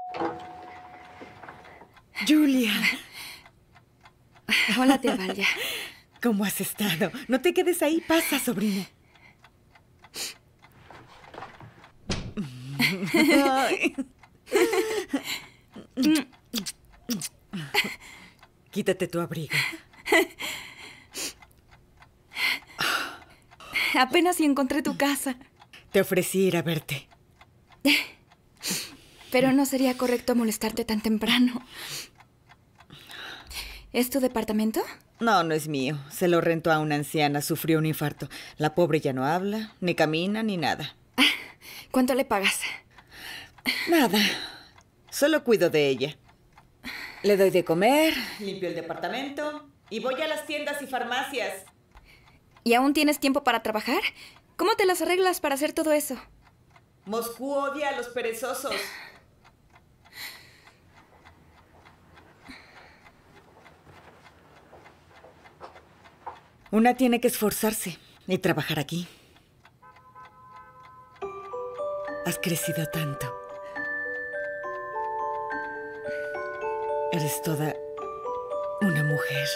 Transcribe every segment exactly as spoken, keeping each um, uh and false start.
Julia. Hola, tía Valia. ¿Cómo has estado? No te quedes ahí. Pasa, sobrina. Quítate tu abrigo. Apenas si encontré tu casa. Te ofrecí ir a verte. Pero no sería correcto molestarte tan temprano. ¿Es tu departamento? No, no es mío. Se lo rentó a una anciana. Sufrió un infarto. La pobre ya no habla, ni camina, ni nada. ¿Cuánto le pagas? Nada. Solo cuido de ella. Le doy de comer, limpio el departamento y voy a las tiendas y farmacias. ¿Y aún tienes tiempo para trabajar? ¿Cómo te las arreglas para hacer todo eso? Moscú odia a los perezosos. Una tiene que esforzarse y trabajar aquí. Has crecido tanto. Eres toda una mujer.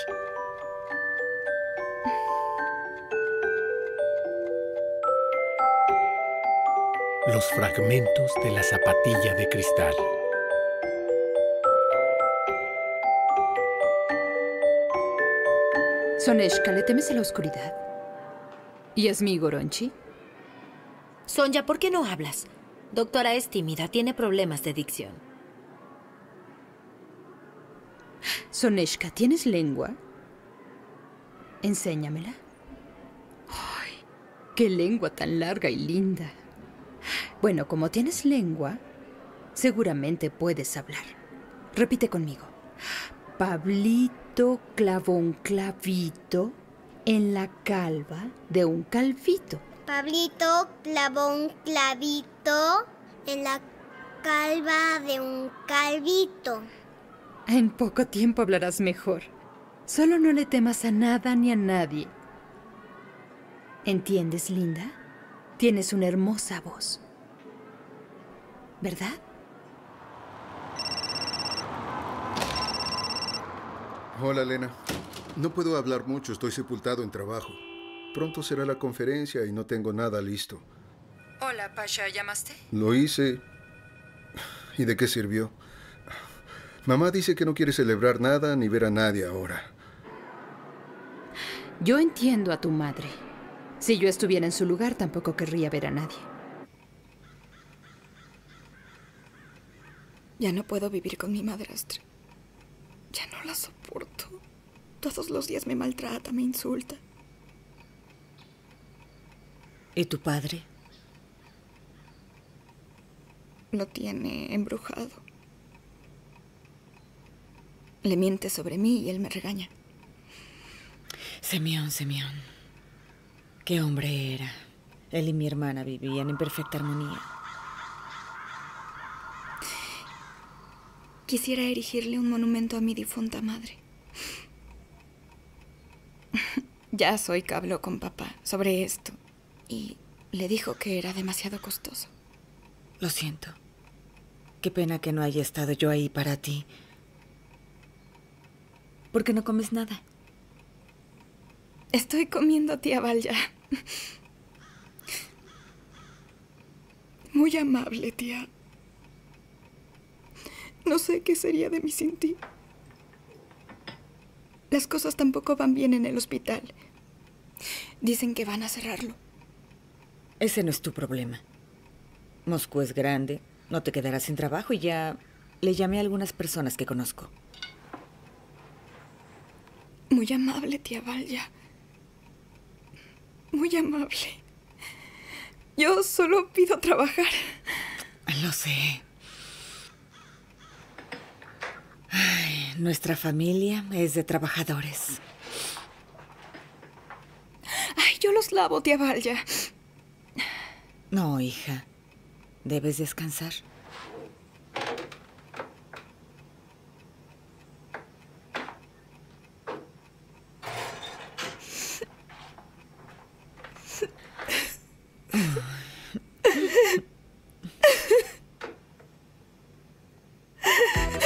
Los fragmentos de la zapatilla de cristal. Soneshka, ¿le temes a la oscuridad? ¿Y Yasmí Goronchi? Sonja, ¿por qué no hablas? Doctora es tímida, tiene problemas de dicción. Soneshka, ¿tienes lengua? Enséñamela. ¡Ay! ¡Qué lengua tan larga y linda! Bueno, como tienes lengua, seguramente puedes hablar. Repite conmigo. Pablito clavó un clavito en la calva de un calvito. Pablito clavó un clavito en la calva de un calvito. En poco tiempo hablarás mejor. Solo no le temas a nada ni a nadie. ¿Entiendes, linda? Tienes una hermosa voz. ¿Verdad? Hola, Elena. No puedo hablar mucho, estoy sepultado en trabajo. Pronto será la conferencia y no tengo nada listo. Hola, Pasha, ¿llamaste? Lo hice. ¿Y de qué sirvió? Mamá dice que no quiere celebrar nada ni ver a nadie ahora. Yo entiendo a tu madre. Si yo estuviera en su lugar, tampoco querría ver a nadie. Ya no puedo vivir con mi madrastra. Ya no la soporto. Todos los días me maltrata, me insulta. ¿Y tu padre? Lo tiene embrujado. Le miente sobre mí y él me regaña. Semyon, Semyon. Qué hombre era. Él y mi hermana vivían en perfecta armonía. Quisiera erigirle un monumento a mi difunta madre. Ya soy que habló con papá sobre esto y le dijo que era demasiado costoso. Lo siento. Qué pena que no haya estado yo ahí para ti. ¿Por qué no comes nada? Estoy comiendo, tía Valia. Muy amable, tía. No sé qué sería de mí sin ti. Las cosas tampoco van bien en el hospital. Dicen que van a cerrarlo. Ese no es tu problema. Moscú es grande, no te quedarás sin trabajo y ya le llamé a algunas personas que conozco. Muy amable, tía Valia. Muy amable. Yo solo pido trabajar. Lo sé. Ay, nuestra familia es de trabajadores. Ay, yo los lavo, tía Valia. No, hija. Debes descansar.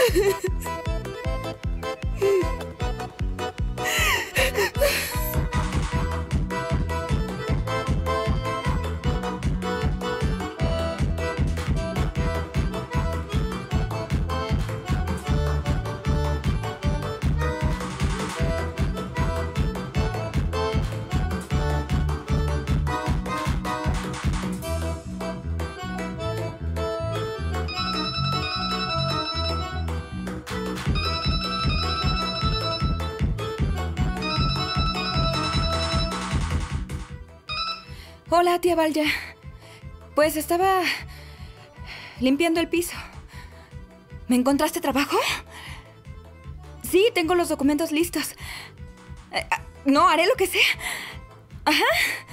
Hola, tía Valya. Pues estaba limpiando el piso. ¿Me encontraste trabajo? Sí, tengo los documentos listos. Eh, no, haré lo que sea. Ajá.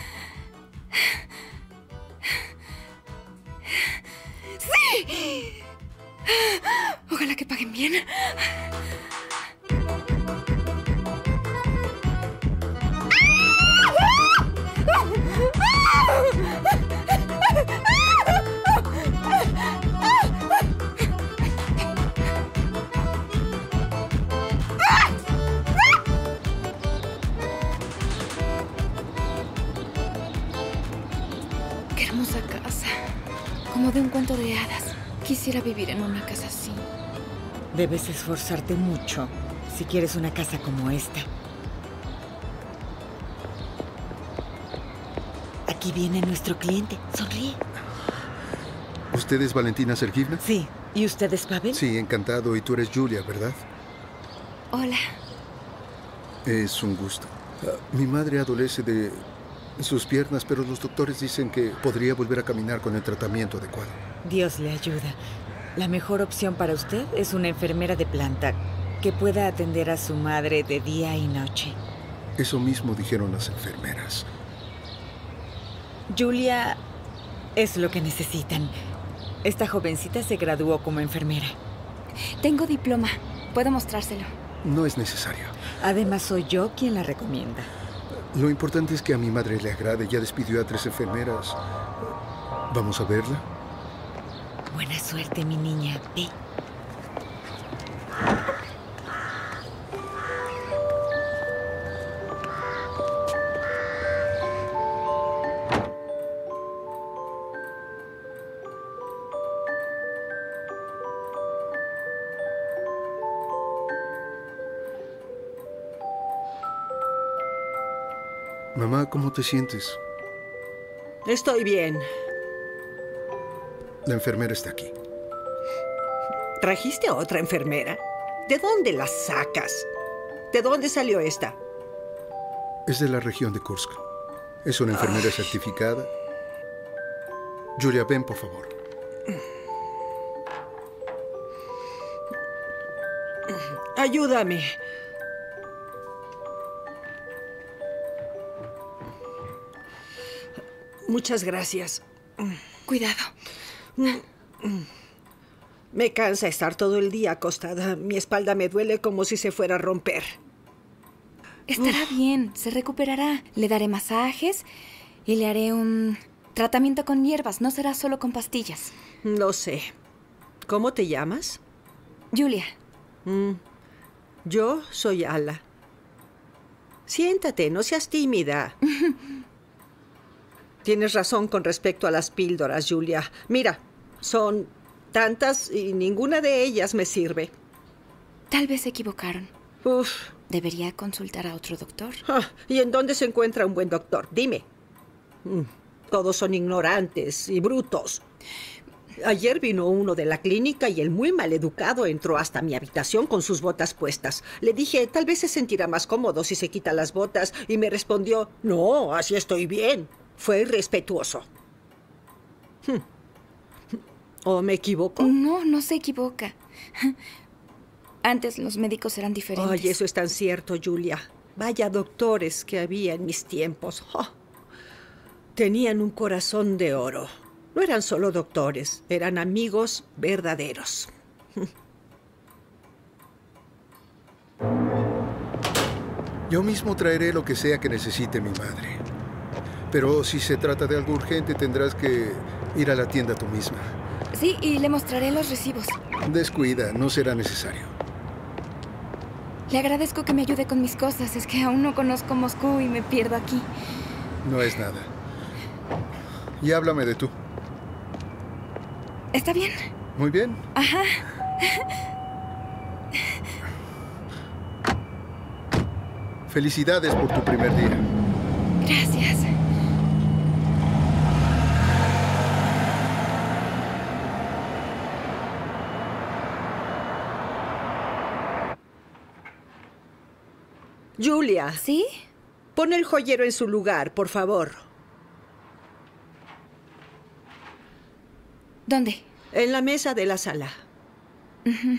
¡Sí! Ojalá que paguen bien. Qué hermosa casa. Como de un cuento de hadas. Quisiera vivir en una casa así. Debes esforzarte mucho si quieres una casa como esta. Aquí viene nuestro cliente. Sonríe. ¿Usted es Valentina Sergivna? Sí. ¿Y usted es Pavel? Sí, encantado. Y tú eres Julia, ¿verdad? Hola. Es un gusto. Uh, mi madre adolece de sus piernas, pero los doctores dicen que podría volver a caminar con el tratamiento adecuado. Dios le ayuda. La mejor opción para usted es una enfermera de planta que pueda atender a su madre de día y noche. Eso mismo dijeron las enfermeras. Julia es lo que necesitan. Esta jovencita se graduó como enfermera. Tengo diploma. Puedo mostrárselo. No es necesario. Además, soy yo quien la recomienda. Lo importante es que a mi madre le agrade. Ya despidió a tres enfermeras. ¿Vamos a verla? Buena suerte, mi niña. Ve. Mamá, ¿cómo te sientes? Estoy bien. La enfermera está aquí. ¿Trajiste a otra enfermera? ¿De dónde la sacas? ¿De dónde salió esta? Es de la región de Kursk. Es una enfermera Ay. certificada. Julia, ven, por favor. Ayúdame. Muchas gracias. Cuidado. Me cansa estar todo el día acostada. Mi espalda me duele como si se fuera a romper. Estará Uf. bien, se recuperará. Le daré masajes y le haré un tratamiento con hierbas. No será solo con pastillas. Lo sé. ¿Cómo te llamas? Julia. Mm. Yo soy Ala. Siéntate, no seas tímida. Tienes razón con respecto a las píldoras, Julia. Mira, son tantas y ninguna de ellas me sirve. Tal vez se equivocaron. Uf. Debería consultar a otro doctor. Ah, ¿y en dónde se encuentra un buen doctor? Dime. Mm, todos son ignorantes y brutos. Ayer vino uno de la clínica y el muy maleducado entró hasta mi habitación con sus botas puestas. Le dije, tal vez se sentirá más cómodo si se quita las botas, y me respondió, no, así estoy bien. Fue irrespetuoso. ¿O me equivoco? No, no se equivoca. Antes los médicos eran diferentes. Ay, eso es tan cierto, Julia. Vaya doctores que había en mis tiempos. Oh, tenían un corazón de oro. No eran solo doctores, eran amigos verdaderos. Yo mismo traeré lo que sea que necesite mi madre. Pero si se trata de algo urgente, tendrás que ir a la tienda tú misma. Sí, y le mostraré los recibos. Descuida, no será necesario. Le agradezco que me ayude con mis cosas. Es que aún no conozco Moscú y me pierdo aquí. No es nada. Y háblame de tú. ¿Está bien? Muy bien. Ajá. Felicidades por tu primer día. Gracias. Julia. ¿Sí? Pon el joyero en su lugar, por favor. ¿Dónde? En la mesa de la sala. Uh-huh.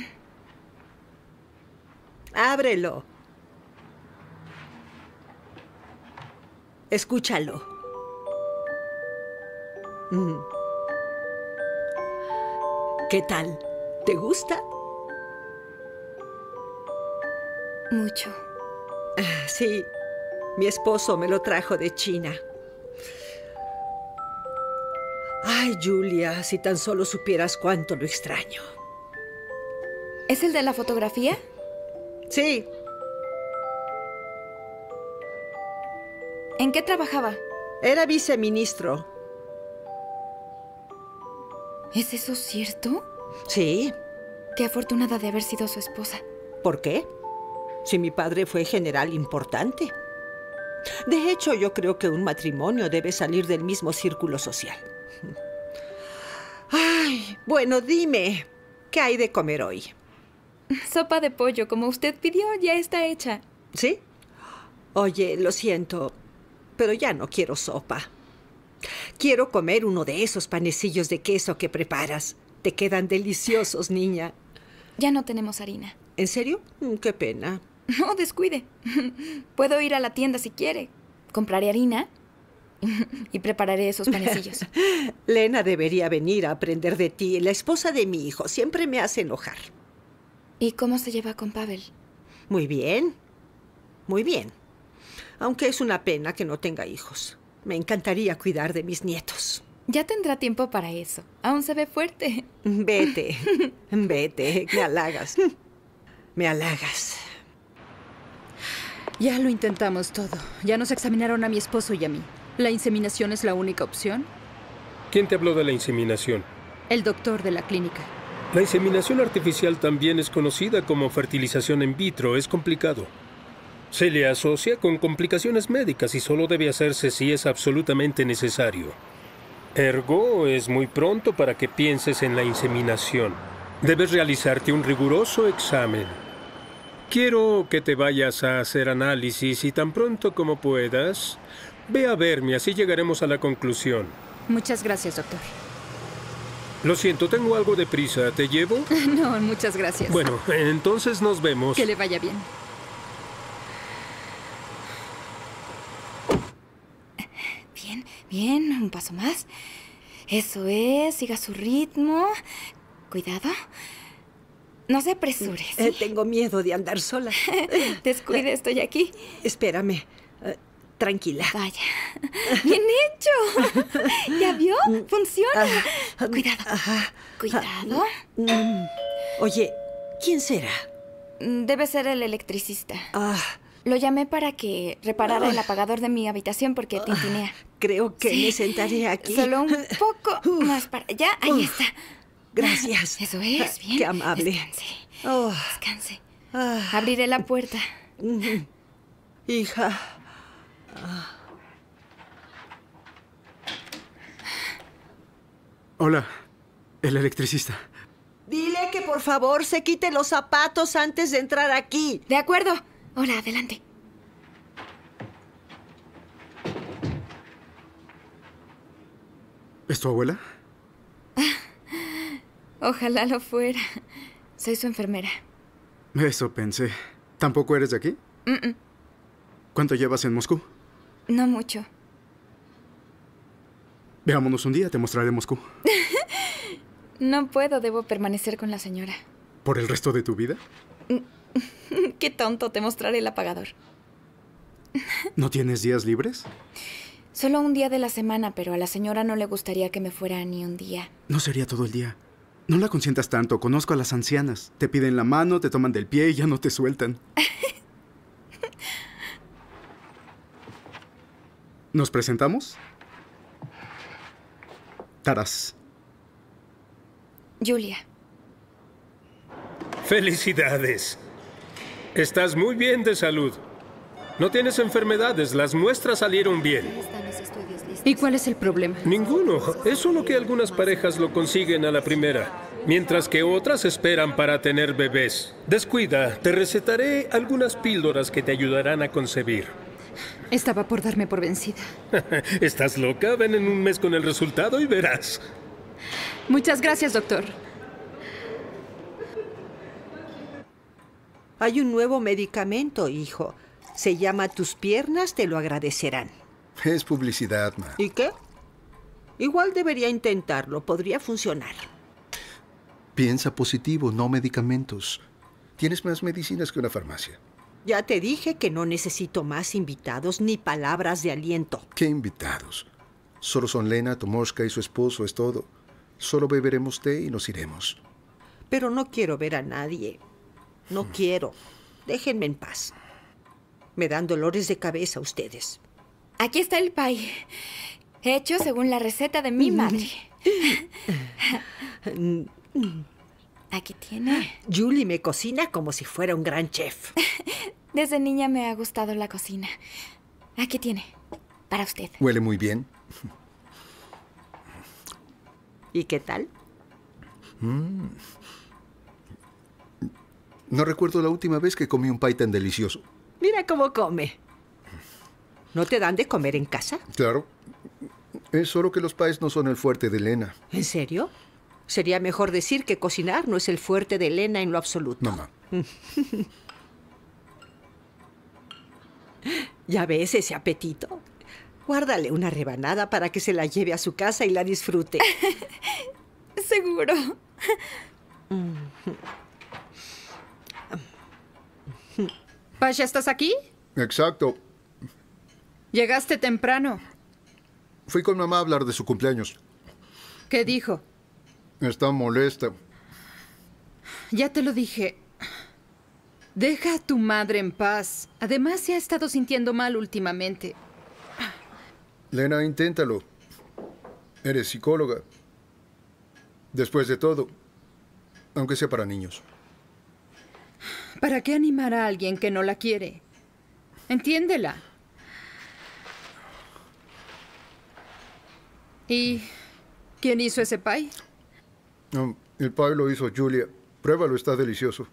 Ábrelo. Escúchalo. Mm. ¿Qué tal? ¿Te gusta? Mucho. Ah, sí. Mi esposo me lo trajo de China. Ay, Julia, si tan solo supieras cuánto lo extraño. ¿Es el de la fotografía? Sí. ¿En qué trabajaba? Era viceministro. ¿Es eso cierto? Sí. Qué afortunada de haber sido su esposa. ¿Por qué? Si mi padre fue general importante. De hecho, yo creo que un matrimonio debe salir del mismo círculo social. Ay, bueno, dime, ¿qué hay de comer hoy? Sopa de pollo, como usted pidió, ya está hecha. ¿Sí? Oye, lo siento, pero ya no quiero sopa. Quiero comer uno de esos panecillos de queso que preparas. Te quedan deliciosos, niña. Ya no tenemos harina. ¿En serio? Qué pena. No, descuide. Puedo ir a la tienda si quiere. Compraré harina y prepararé esos panecillos. Lena debería venir a aprender de ti. La esposa de mi hijo siempre me hace enojar. ¿Y cómo se lleva con Pavel? Muy bien. Muy bien. Aunque es una pena que no tenga hijos. Me encantaría cuidar de mis nietos. Ya tendrá tiempo para eso. Aún se ve fuerte. Vete. Vete. Me halagas. Me halagas. Ya lo intentamos todo. Ya nos examinaron a mi esposo y a mí. ¿La inseminación es la única opción? ¿Quién te habló de la inseminación? El doctor de la clínica. La inseminación artificial también es conocida como fertilización in vitro. Es complicado. Se le asocia con complicaciones médicas y solo debe hacerse si es absolutamente necesario. Ergo, es muy pronto para que pienses en la inseminación. Debes realizarte un riguroso examen. Quiero que te vayas a hacer análisis y tan pronto como puedas, ve a verme, así llegaremos a la conclusión. Muchas gracias, doctor. Lo siento, tengo algo de prisa. ¿Te llevo? No, muchas gracias. Bueno, entonces nos vemos. Que le vaya bien. Bien, bien, un paso más. Eso es, siga su ritmo. Cuidado. No se apresure, ¿sí? Eh, tengo miedo de andar sola. Descuide, estoy aquí. Espérame. Uh, tranquila. Vaya. ¡Bien hecho! ¿Ya vio? Funciona. Uh, Cuidado. Uh, Cuidado. Uh, oye, ¿quién será? Debe ser el electricista. Ah. Lo llamé para que reparara el apagador de mi habitación porque tintinea. Creo que Sí. me sentaré aquí. Solo un poco más para allá. Ahí está. Gracias. Eso es, bien. Qué amable. Descanse. Oh. Descanse. Ah. Abriré la puerta. Hija. Ah. Hola, el electricista. Dile que por favor se quite los zapatos antes de entrar aquí. De acuerdo. Hola, adelante. ¿Es tu abuela? Ojalá lo fuera. Soy su enfermera. Eso pensé. ¿Tampoco eres de aquí? Mm-mm. ¿Cuánto llevas en Moscú? No mucho. Veámonos un día, te mostraré Moscú. No puedo, debo permanecer con la señora. ¿Por el resto de tu vida? Qué tonto, te mostraré el apagador. ¿No tienes días libres? Solo un día de la semana, pero a la señora no le gustaría que me fuera ni un día. No sería todo el día. No la consientas tanto. Conozco a las ancianas. Te piden la mano, te toman del pie y ya no te sueltan. ¿Nos presentamos? Taras. Julia. ¡Felicidades! Estás muy bien de salud. No tienes enfermedades, las muestras salieron bien. ¿Y cuál es el problema? Ninguno. Es solo que algunas parejas lo consiguen a la primera, mientras que otras esperan para tener bebés. Descuida, te recetaré algunas píldoras que te ayudarán a concebir. Estaba por darme por vencida. ¿Estás loca? Ven en un mes con el resultado y verás. Muchas gracias, doctor. Hay un nuevo medicamento, hijo. Se llama Tus piernas te lo agradecerán. Es publicidad, ma. ¿Y qué? Igual debería intentarlo. Podría funcionar. Piensa positivo, no medicamentos. Tienes más medicinas que una farmacia. Ya te dije que no necesito más invitados ni palabras de aliento. ¿Qué invitados? Solo son Lena, Tomoshka y su esposo, es todo. Solo beberemos té y nos iremos. Pero no quiero ver a nadie. No quiero. Déjenme en paz. Me dan dolores de cabeza ustedes. Aquí está el pie, hecho según la receta de mi madre. Aquí tiene. Julie me cocina como si fuera un gran chef. Desde niña me ha gustado la cocina. Aquí tiene, para usted. Huele muy bien. ¿Y qué tal? Mm. No recuerdo la última vez que comí un pie tan delicioso. Mira cómo come. ¿No te dan de comer en casa? Claro. Es solo que los pies no son el fuerte de Lena. ¿En serio? Sería mejor decir que cocinar no es el fuerte de Lena en lo absoluto. No, ma. ¿Ya ves ese apetito? Guárdale una rebanada para que se la lleve a su casa y la disfrute. Seguro. Pasha, ¿estás aquí? Exacto. Llegaste temprano. Fui con mamá a hablar de su cumpleaños. ¿Qué dijo? Está molesta. Ya te lo dije. Deja a tu madre en paz. Además, se ha estado sintiendo mal últimamente. Lena, inténtalo. Eres psicóloga. Después de todo, aunque sea para niños. ¿Para qué animar a alguien que no la quiere? Entiéndela. ¿Y quién hizo ese pie? No, el pie lo hizo Julia. Pruébalo, está delicioso.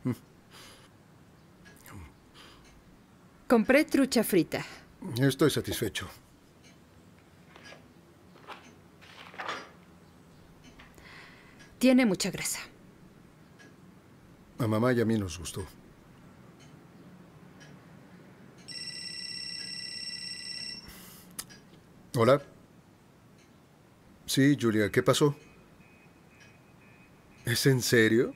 Compré trucha frita. Estoy satisfecho. Tiene mucha grasa. A mamá y a mí nos gustó. ¿Hola? Sí, Julia, ¿qué pasó? ¿Es en serio?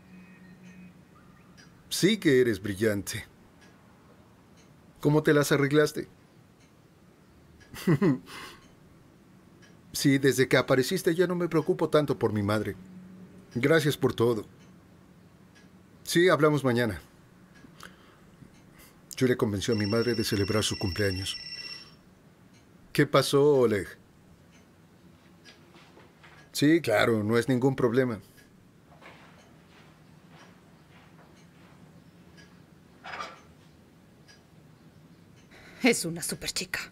Sí que eres brillante. ¿Cómo te las arreglaste? Sí, desde que apareciste ya no me preocupo tanto por mi madre. Gracias por todo. Sí, hablamos mañana. Julia convenció a mi madre de celebrar su cumpleaños. ¿Qué pasó, Oleg? Sí, claro, no es ningún problema. Es una super chica.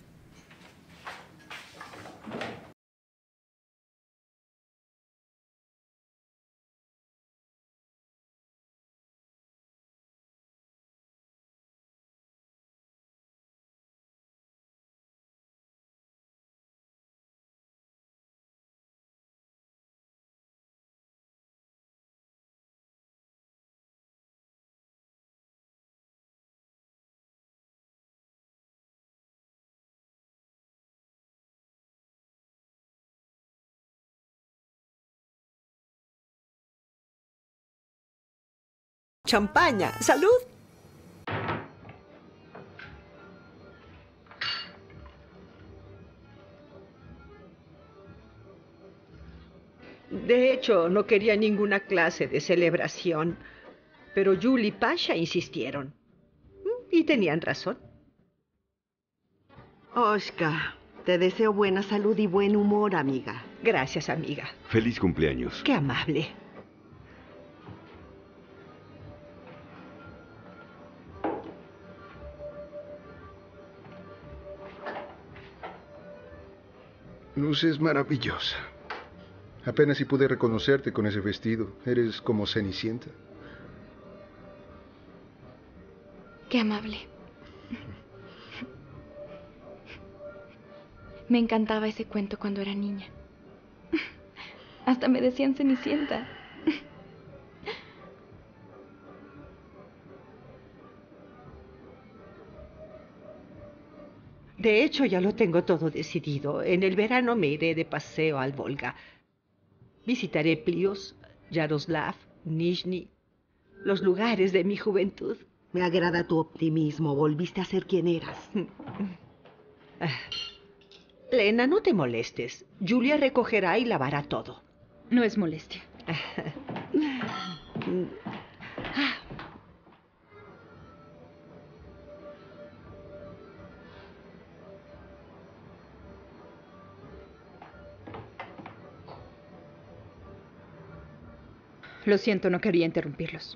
Champaña. ¡Salud! De hecho, no quería ninguna clase de celebración. Pero Julie y Pasha insistieron. Y tenían razón. Oshka, te deseo buena salud y buen humor, amiga. Gracias, amiga. Feliz cumpleaños. Qué amable. Luces maravillosa. Apenas si pude reconocerte con ese vestido. Eres como Cenicienta. Qué amable. Me encantaba ese cuento cuando era niña. Hasta me decían Cenicienta. De hecho, ya lo tengo todo decidido. En el verano me iré de paseo al Volga. Visitaré Plios, Yaroslav, Nizhny, los lugares de mi juventud. Me agrada tu optimismo. Volviste a ser quien eras. Lena, no te molestes. Julia recogerá y lavará todo. No es molestia. Lo siento, no quería interrumpirlos.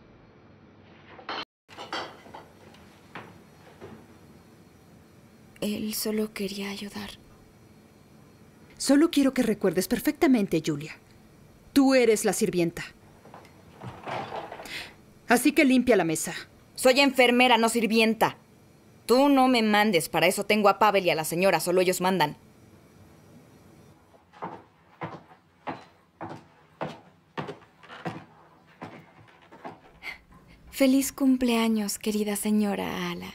Él solo quería ayudar. Solo quiero que recuerdes perfectamente, Julia. Tú eres la sirvienta. Así que limpia la mesa. Soy enfermera, no sirvienta. Tú no me mandes, para eso tengo a Pavel y a la señora, solo ellos mandan. Feliz cumpleaños, querida señora Ala.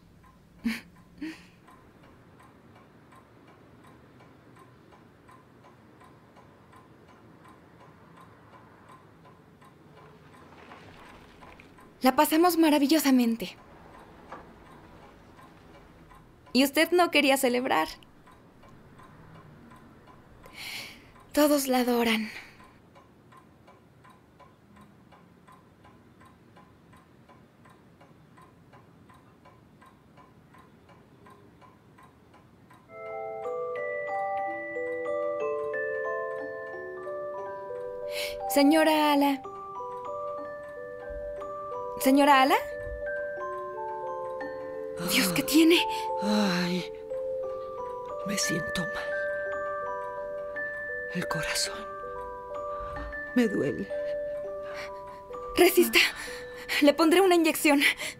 La pasamos maravillosamente. Y usted no quería celebrar. Todos la adoran. Señora Ala. ¿Señora Ala? Dios, ¿qué tiene? Ay, me siento mal. El corazón me duele. Resista. Le pondré una inyección.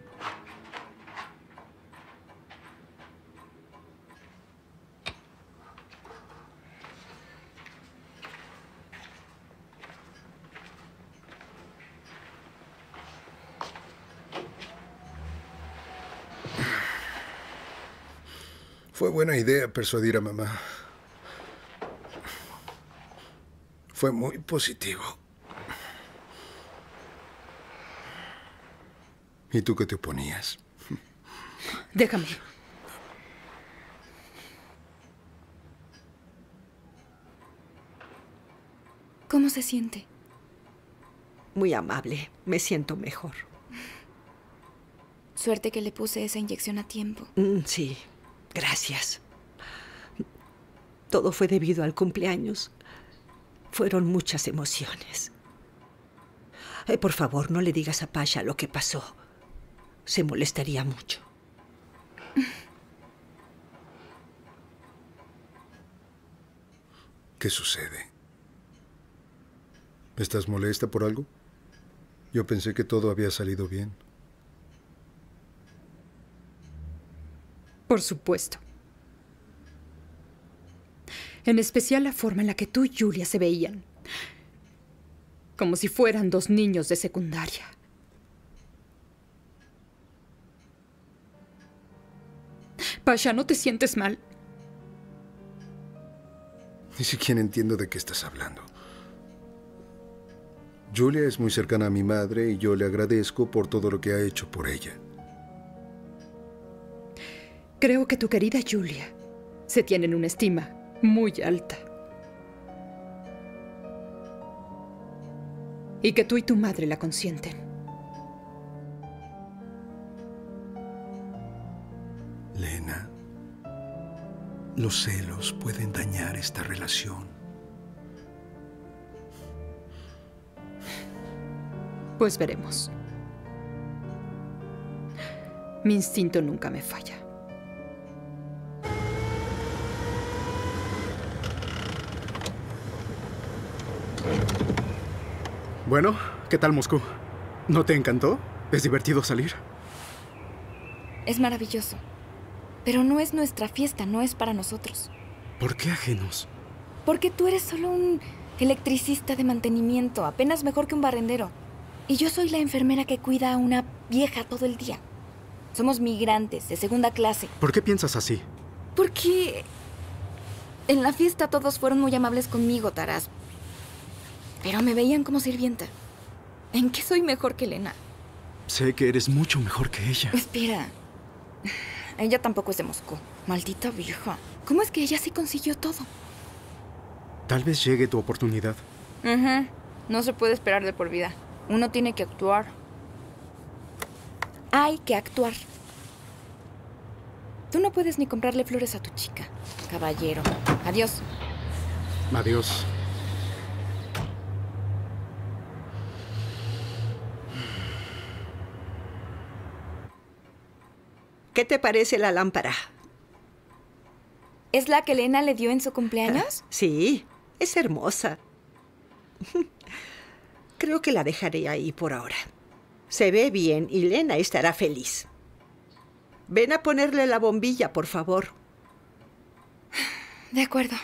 Fue buena idea persuadir a mamá. Fue muy positivo. ¿Y tú qué te oponías? Déjame. ¿Cómo se siente? Muy amable. Me siento mejor. Suerte que le puse esa inyección a tiempo. Mm, sí. Gracias. Todo fue debido al cumpleaños. Fueron muchas emociones. Eh, por favor, no le digas a Pasha lo que pasó. Se molestaría mucho. ¿Qué sucede? ¿Estás molesta por algo? Yo pensé que todo había salido bien. Por supuesto. En especial la forma en la que tú y Julia se veían. Como si fueran dos niños de secundaria. Pasha, ¿no te sientes mal? Ni siquiera entiendo de qué estás hablando. Julia es muy cercana a mi madre y yo le agradezco por todo lo que ha hecho por ella. Creo que tu querida Julia se tiene en una estima muy alta. Y que tú y tu madre la consienten. Lena, los celos pueden dañar esta relación. Pues veremos. Mi instinto nunca me falla. Bueno, ¿qué tal Moscú? ¿No te encantó? ¿Es divertido salir? Es maravilloso. Pero no es nuestra fiesta, no es para nosotros. ¿Por qué ajenos? Porque tú eres solo un electricista de mantenimiento, apenas mejor que un barrendero. Y yo soy la enfermera que cuida a una vieja todo el día. Somos migrantes de segunda clase. ¿Por qué piensas así? Porque en la fiesta todos fueron muy amables conmigo, Taras. Pero me veían como sirvienta. ¿En qué soy mejor que Elena? Sé que eres mucho mejor que ella. Espera. Ella tampoco es de Moscú. Maldita vieja. ¿Cómo es que ella sí consiguió todo? Tal vez llegue tu oportunidad. Uh-huh. No se puede esperar de por vida. Uno tiene que actuar. Hay que actuar. Tú no puedes ni comprarle flores a tu chica, caballero. Adiós. Adiós. ¿Qué te parece la lámpara? ¿Es la que Elena le dio en su cumpleaños? Sí, es hermosa. Creo que la dejaré ahí por ahora. Se ve bien y Lena estará feliz. Ven a ponerle la bombilla, por favor. De acuerdo.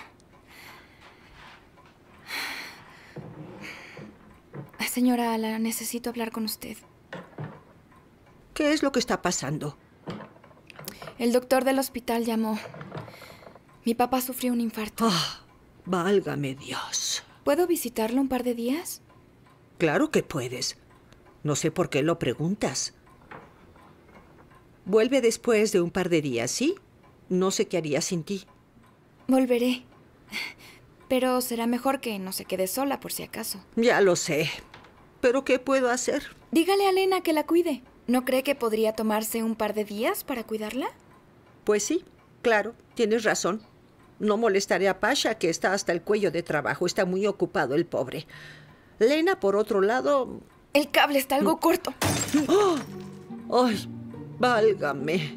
Señora Ala, necesito hablar con usted. ¿Qué es lo que está pasando? El doctor del hospital llamó. Mi papá sufrió un infarto. Oh, válgame Dios. ¿Puedo visitarlo un par de días? Claro que puedes. No sé por qué lo preguntas. Vuelve después de un par de días, ¿sí? No sé qué haría sin ti. Volveré. Pero será mejor que no se quede sola, por si acaso. Ya lo sé. ¿Pero qué puedo hacer? Dígale a Elena que la cuide. ¿No cree que podría tomarse un par de días para cuidarla? Pues sí, claro, tienes razón. No molestaré a Pasha, que está hasta el cuello de trabajo. Está muy ocupado el pobre. Lena, por otro lado... El cable está algo corto. ¡Oh! ¡Ay, válgame!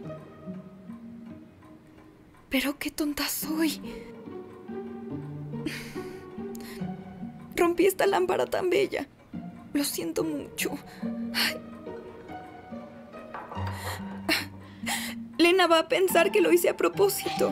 Pero qué tonta soy. Rompí esta lámpara tan bella. Lo siento mucho. Ay. Lena va a pensar que lo hice a propósito.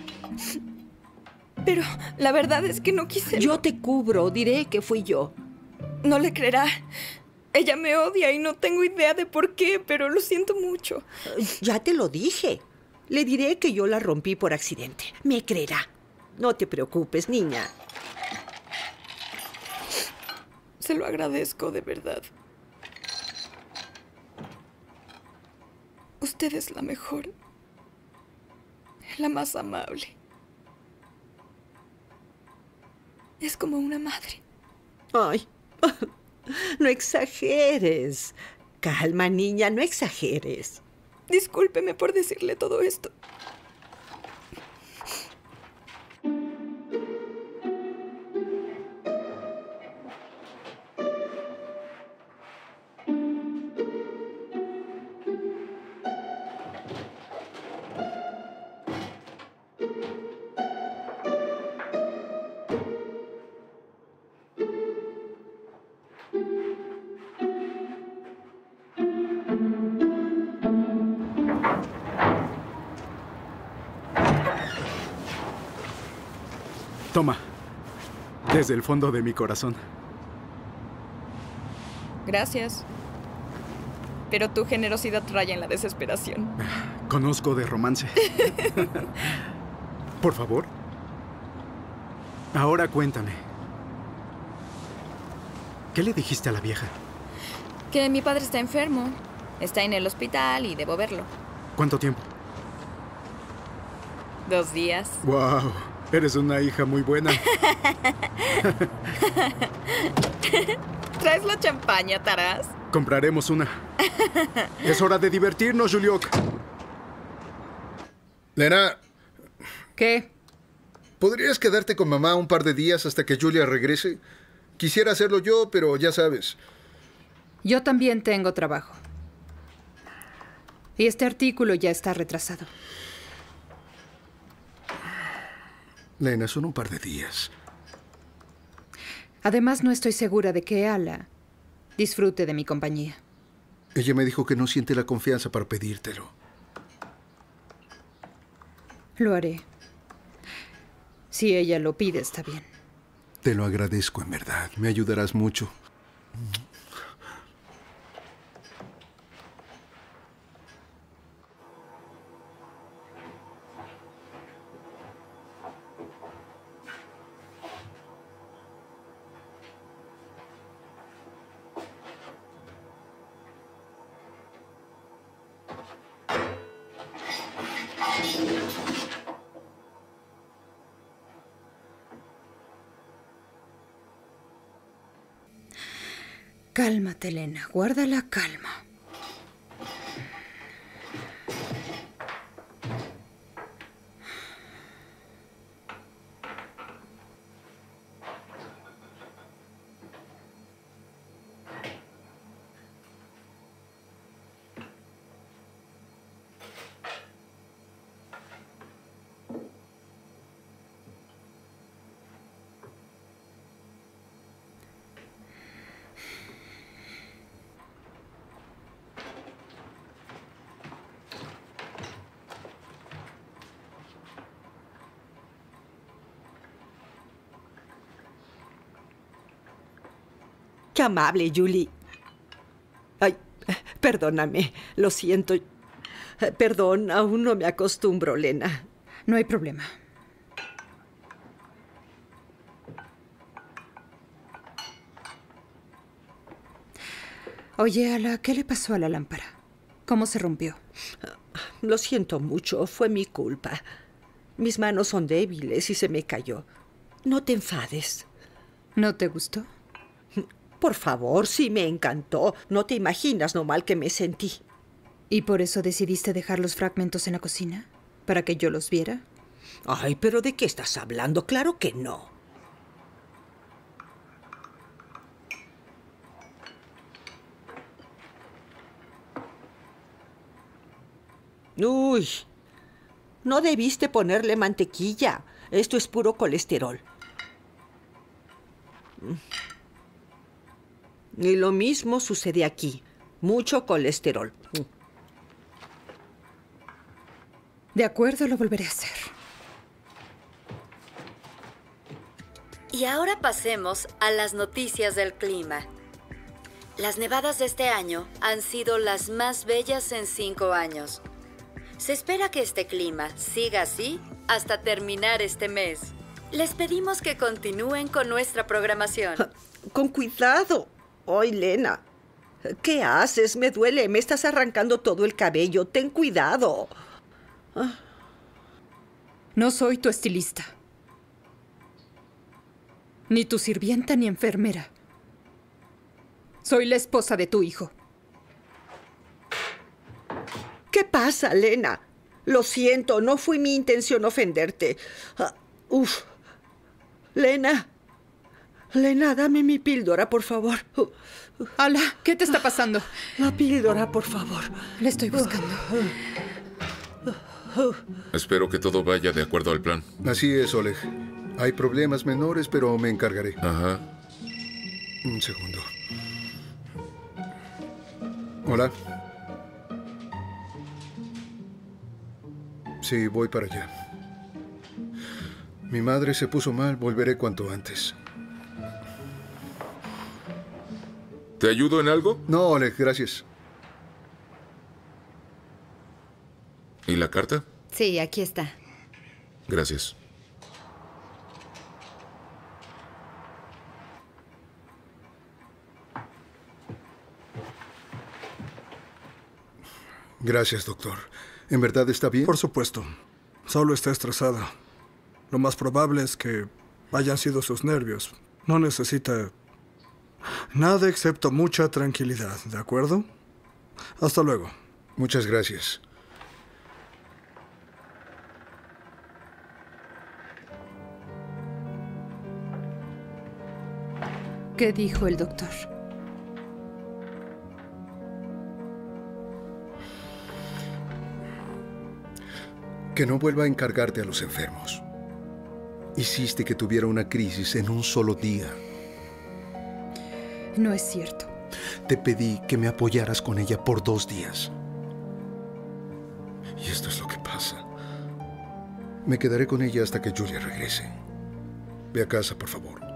Pero la verdad es que no quise... Yo te cubro, diré que fui yo. No le creerá. Ella me odia y no tengo idea de por qué, pero lo siento mucho. Ya te lo dije. Le diré que yo la rompí por accidente. Me creerá. No te preocupes, niña. Se lo agradezco de verdad. Usted es la mejor. La más amable. Es como una madre. Ay, no exageres. Calma, niña, no exageres. Discúlpeme por decirle todo esto. Toma, desde el fondo de mi corazón. Gracias. Pero tu generosidad raya en la desesperación. Conozco de romance. Por favor. Ahora cuéntame. ¿Qué le dijiste a la vieja? Que mi padre está enfermo. Está en el hospital y debo verlo. ¿Cuánto tiempo? Dos días. ¡Wow! Eres una hija muy buena. ¿Traes la champaña, Taras? Compraremos una. Es hora de divertirnos, Juliok. Lena, ¿Qué? ¿podrías quedarte con mamá un par de días hasta que Julia regrese? Quisiera hacerlo yo, pero ya sabes. Yo también tengo trabajo. Y este artículo ya está retrasado. Lena, son un par de días. Además, no estoy segura de que Ala disfrute de mi compañía. Ella me dijo que no siente la confianza para pedírtelo. Lo haré. Si ella lo pide, está bien. Te lo agradezco, en verdad. Me ayudarás mucho. Cálmate, Lena. Guarda la calma. Qué amable, Julie. Ay, perdóname, lo siento. Perdón, aún no me acostumbro, Lena. No hay problema. Oye, Ala, ¿qué le pasó a la lámpara? ¿Cómo se rompió? Lo siento mucho, fue mi culpa. Mis manos son débiles y se me cayó. No te enfades. ¿No te gustó? Por favor, sí me encantó. No te imaginas lo mal que me sentí. ¿Y por eso decidiste dejar los fragmentos en la cocina? ¿Para que yo los viera? Ay, pero ¿de qué estás hablando? Claro que no. Uy, no debiste ponerle mantequilla. Esto es puro colesterol. Y lo mismo sucede aquí. Mucho colesterol. De acuerdo, lo volveré a hacer. Y ahora pasemos a las noticias del clima. Las nevadas de este año han sido las más bellas en cinco años. Se espera que este clima siga así hasta terminar este mes. Les pedimos que continúen con nuestra programación. Con cuidado. Ay, Lena, ¿qué haces? Me duele, me estás arrancando todo el cabello. Ten cuidado. Ah. No soy tu estilista. Ni tu sirvienta ni enfermera. Soy la esposa de tu hijo. ¿Qué pasa, Lena? Lo siento, no fue mi intención ofenderte. Uh, uf. Lena. Lena, dame mi píldora, por favor. Ala, ¿qué te está pasando? La píldora, por favor. La estoy buscando. Espero que todo vaya de acuerdo al plan. Así es, Oleg. Hay problemas menores, pero me encargaré. Ajá. Un segundo. Hola. Sí, voy para allá. Mi madre se puso mal, volveré cuanto antes. ¿Te ayudo en algo? No, Oleg, gracias. ¿Y la carta? Sí, aquí está. Gracias. Gracias, doctor. ¿En verdad está bien? Por supuesto. Solo está estresada. Lo más probable es que hayan sido sus nervios. No necesita Nada excepto mucha tranquilidad, ¿de acuerdo? Hasta luego. Muchas gracias. ¿Qué dijo el doctor? Que no vuelva a encargarte a los enfermos. Hiciste que tuviera una crisis en un solo día. No es cierto. Te pedí que me apoyaras con ella por dos días. Y esto es lo que pasa. Me quedaré con ella hasta que Julia regrese. Ve a casa, por favor.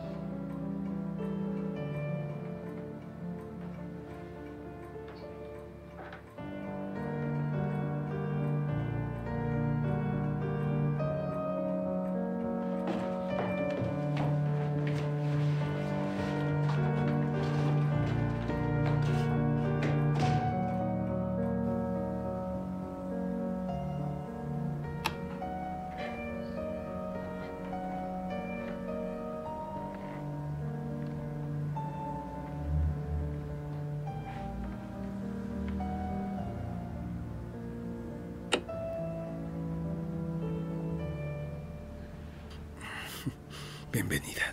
Bienvenida.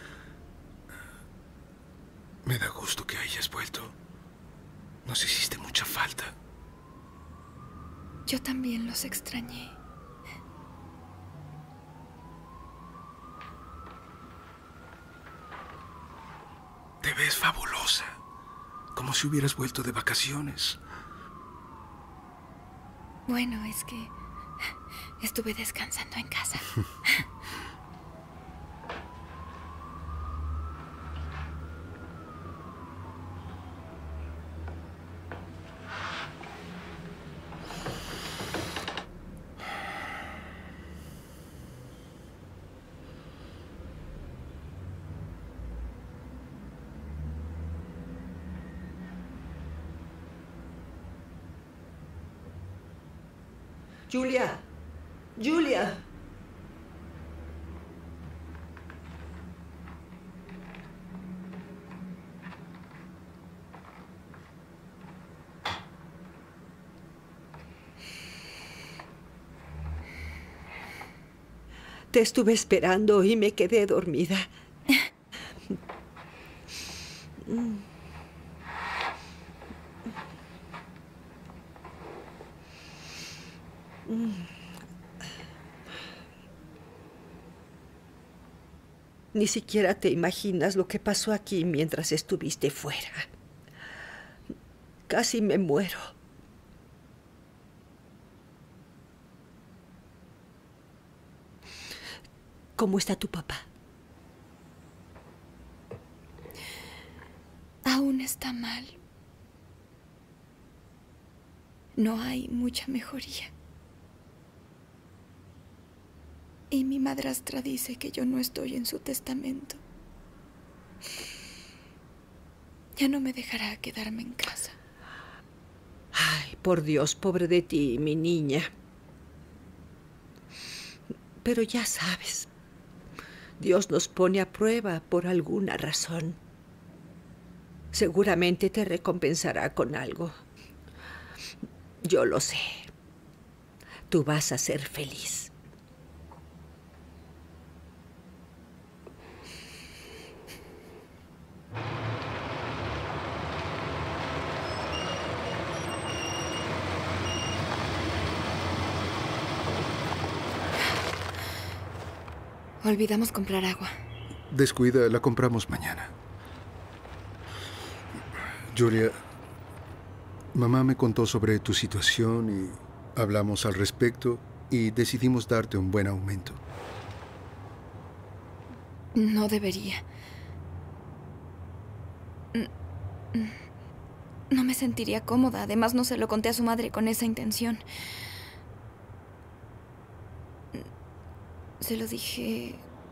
Me da gusto que hayas vuelto. Nos hiciste mucha falta. Yo también los extrañé. Te ves fabulosa. Como si hubieras vuelto de vacaciones. Bueno, es que estuve descansando en casa. Julia, Julia. Te estuve esperando y me quedé dormida. Ni siquiera te imaginas lo que pasó aquí mientras estuviste fuera. Casi me muero. ¿Cómo está tu papá? Aún está mal. No hay mucha mejoría. Y mi madrastra dice que yo no estoy en su testamento. Ya no me dejará quedarme en casa. Ay, por Dios, pobre de ti, mi niña. Pero ya sabes, Dios nos pone a prueba por alguna razón. Seguramente te recompensará con algo. Yo lo sé. Tú vas a ser feliz. Olvidamos comprar agua. Descuida, la compramos mañana. Julia, mamá me contó sobre tu situación y hablamos al respecto y decidimos darte un buen aumento. No debería. No me sentiría cómoda. Además, no se lo conté a su madre con esa intención. Se lo dije...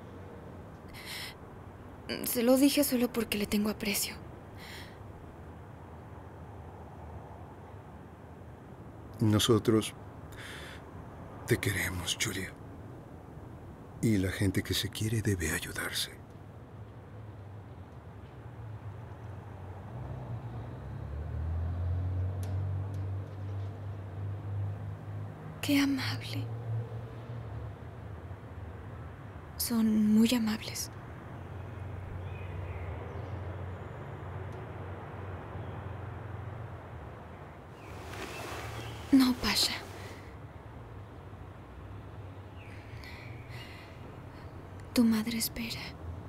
Se lo dije solo porque le tengo aprecio. Nosotros te queremos, Julia. Y la gente que se quiere debe ayudarse. Qué amable. Son muy amables. No, Pasha. Tu madre espera.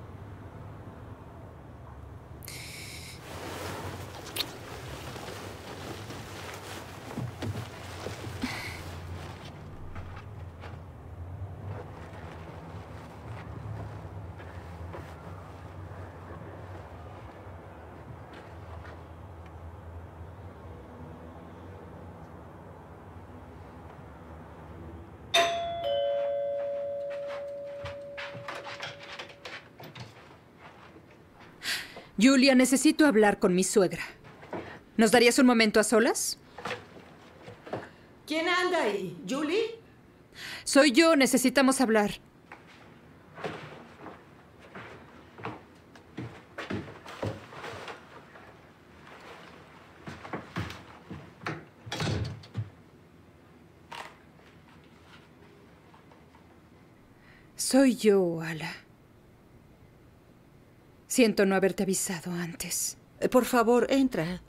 Julia, necesito hablar con mi suegra. ¿Nos darías un momento a solas? ¿Quién anda ahí? ¿Julie? Soy yo, necesitamos hablar. Soy yo, Ala. Siento no haberte avisado antes. Por favor, entra.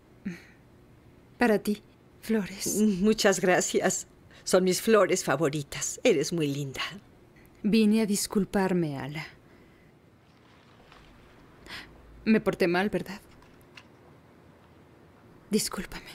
Para ti, flores. Muchas gracias. Son mis flores favoritas. Eres muy linda. Vine a disculparme, Ala. Me porté mal, ¿verdad? Discúlpame.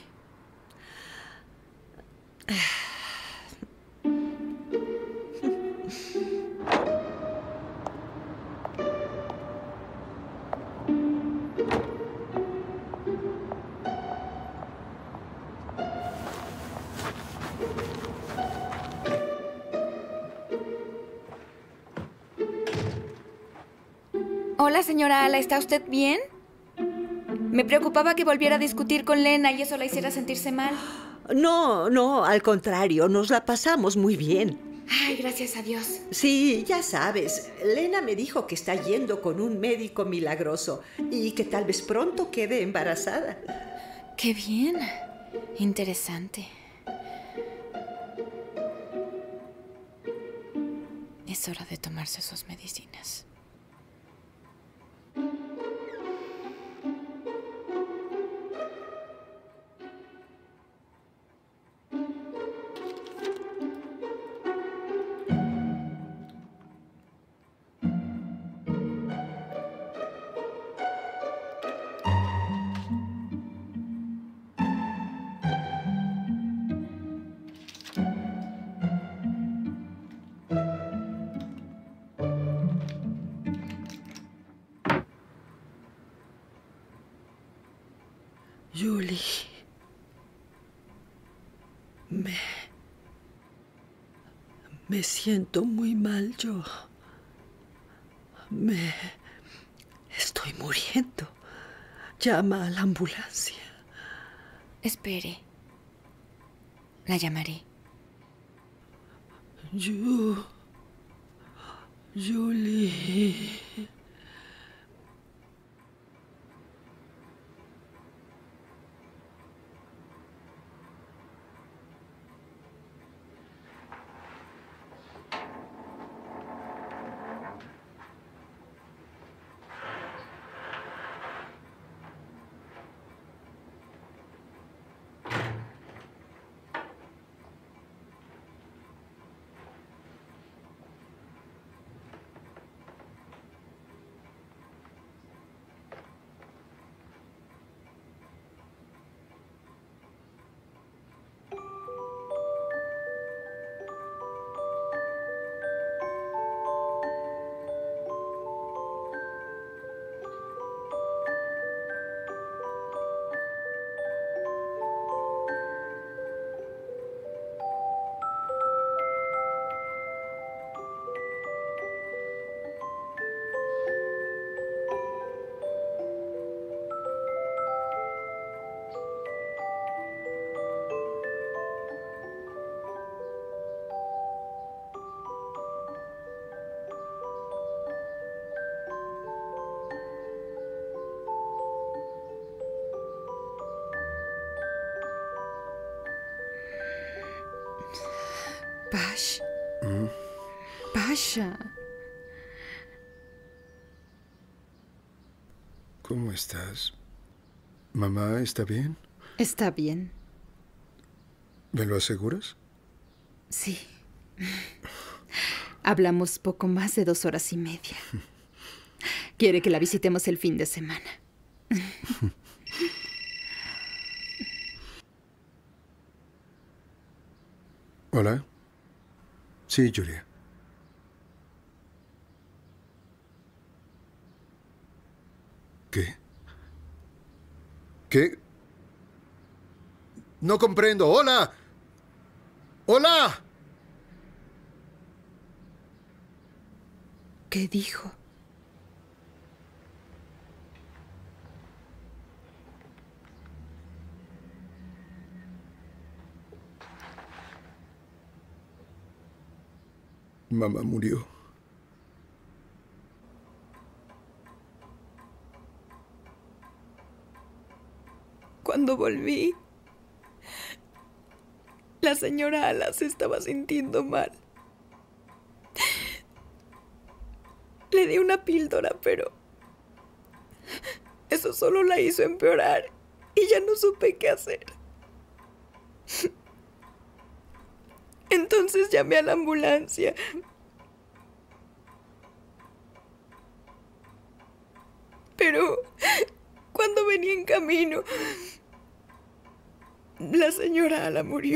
Hola, señora Ala, ¿está usted bien? Me preocupaba que volviera a discutir con Lena y eso la hiciera sentirse mal. No, no, al contrario, nos la pasamos muy bien. Ay, gracias a Dios. Sí, ya sabes, Lena me dijo que está yendo con un médico milagroso y que tal vez pronto quede embarazada. Qué bien. Interesante. Es hora de tomarse sus medicinas. Julie, me... me siento muy mal yo. Me... estoy muriendo. Llama a la ambulancia. Espere. La llamaré. Ju... Julie... Pash. ¿Mm? Pasha. ¿Cómo estás? ¿Mamá está bien? Está bien. ¿Me lo aseguras? Sí. Hablamos poco más de dos horas y media. Quiere que la visitemos el fin de semana. ¿Hola? Sí, Julia. ¿Qué? ¿Qué? No comprendo. ¡Hola! ¡Hola! ¿Qué dijo? Mamá murió. Cuando volví, la señora Ala se estaba sintiendo mal. Le di una píldora, pero eso solo la hizo empeorar y ya no supe qué hacer. Entonces llamé a la ambulancia. Pero cuando venía en camino, la señora Ala murió.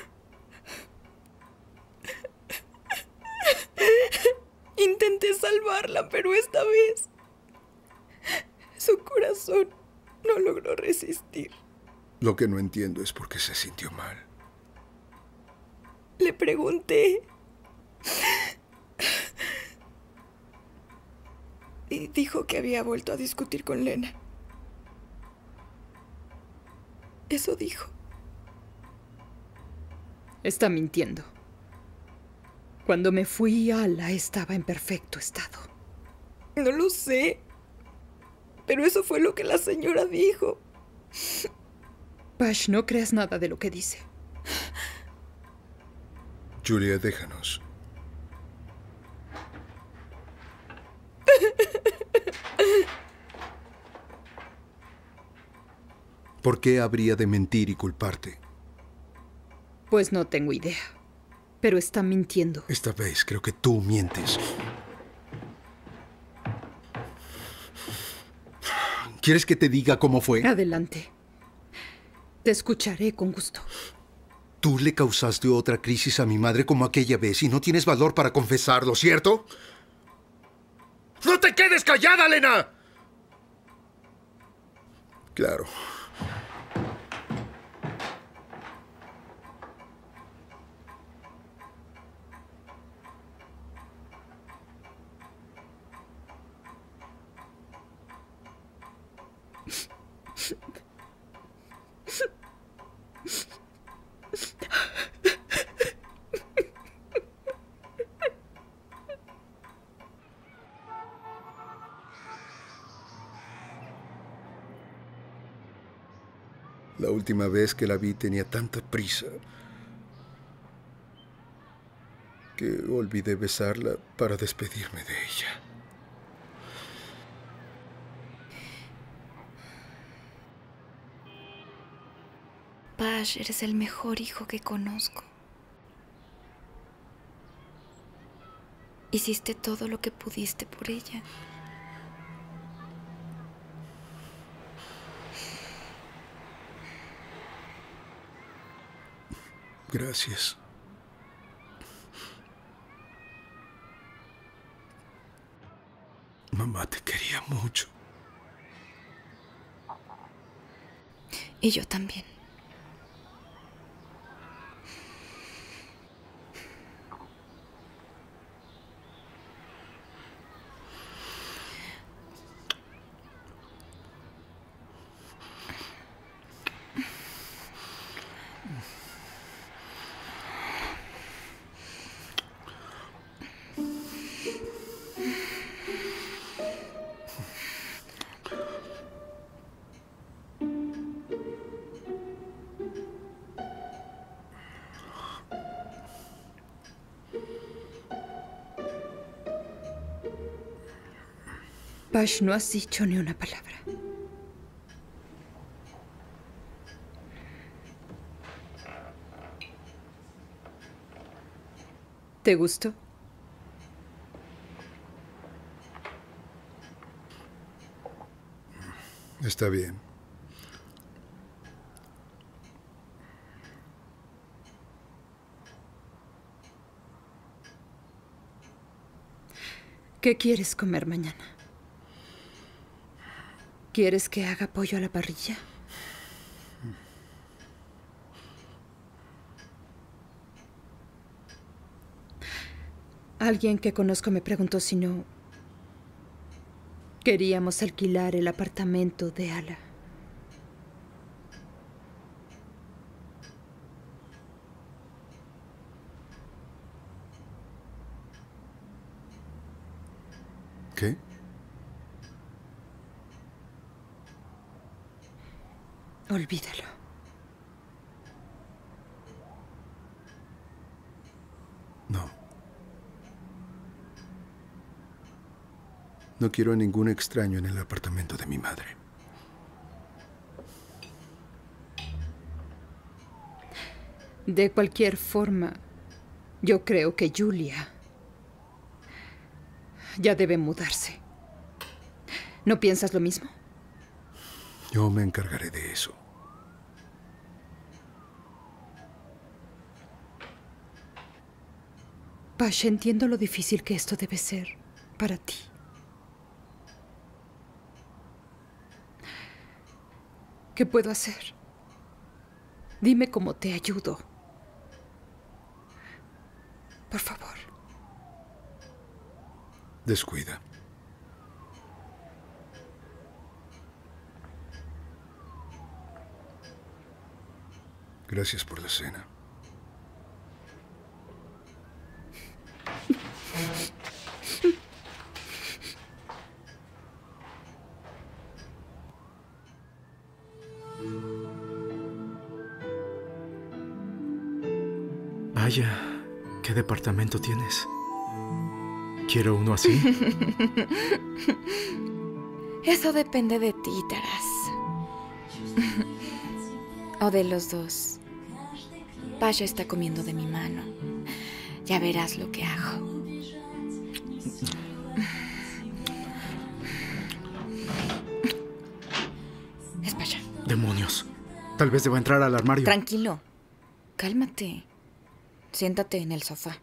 Intenté salvarla, pero esta vez su corazón no logró resistir. Lo que no entiendo es por qué se sintió mal. Le pregunté. Y dijo que había vuelto a discutir con Lena. Eso dijo. Está mintiendo. Cuando me fui, Ala estaba en perfecto estado. No lo sé. Pero eso fue lo que la señora dijo. Pash, no creas nada de lo que dice. Julia, déjanos. ¿Por qué habría de mentir y culparte? Pues no tengo idea. Pero está mintiendo. Esta vez creo que tú mientes. ¿Quieres que te diga cómo fue? Adelante. Te escucharé con gusto. Tú le causaste otra crisis a mi madre como aquella vez y no tienes valor para confesarlo, ¿cierto? ¡No te quedes callada, Lena! Claro. La última vez que la vi tenía tanta prisa que olvidé besarla para despedirme de ella. Pash, eres el mejor hijo que conozco. Hiciste todo lo que pudiste por ella. Gracias. Mamá te quería mucho. Y yo también. Pash, no has dicho ni una palabra. ¿Te gustó? Está bien. ¿Qué quieres comer mañana? ¿Quieres que haga pollo a la parrilla? Alguien que conozco me preguntó si no queríamos alquilar el apartamento de Ala. ¿Qué? Olvídalo. No. No quiero a ningún extraño en el apartamento de mi madre. De cualquier forma, yo creo que Julia ya debe mudarse. ¿No piensas lo mismo? Yo me encargaré de eso. Pash, entiendo lo difícil que esto debe ser para ti. ¿Qué puedo hacer? Dime cómo te ayudo. Por favor. Descuida. Gracias por la cena. Vaya, ¿qué departamento tienes? Quiero uno así. Eso depende de ti, Taras. O de los dos. Pasha está comiendo de mi mano. Ya verás lo que hago. Es Pasha. Demonios. Tal vez deba entrar al armario. Tranquilo. Cálmate. Siéntate en el sofá.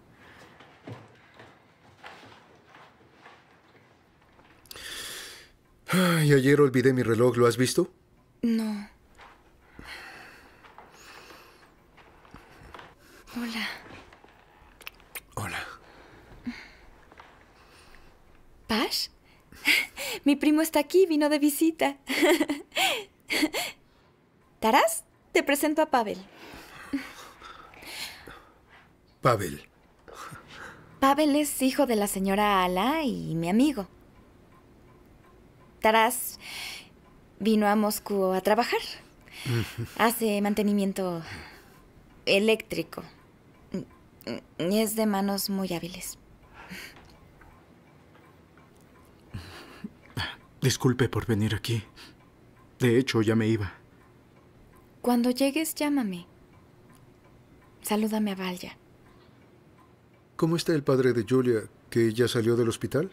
Ay, ayer olvidé mi reloj. ¿Lo has visto? No. Hola. Hola. ¿Pash? Mi primo está aquí, vino de visita. ¿Taras? Te presento a Pavel. Pavel. Pavel es hijo de la señora Ala y mi amigo. Taras vino a Moscú a trabajar. Hace mantenimiento eléctrico. Es de manos muy hábiles. Disculpe por venir aquí. De hecho, ya me iba. Cuando llegues, llámame. Salúdame a Valya. ¿Cómo está el padre de Julia, que ya salió del hospital?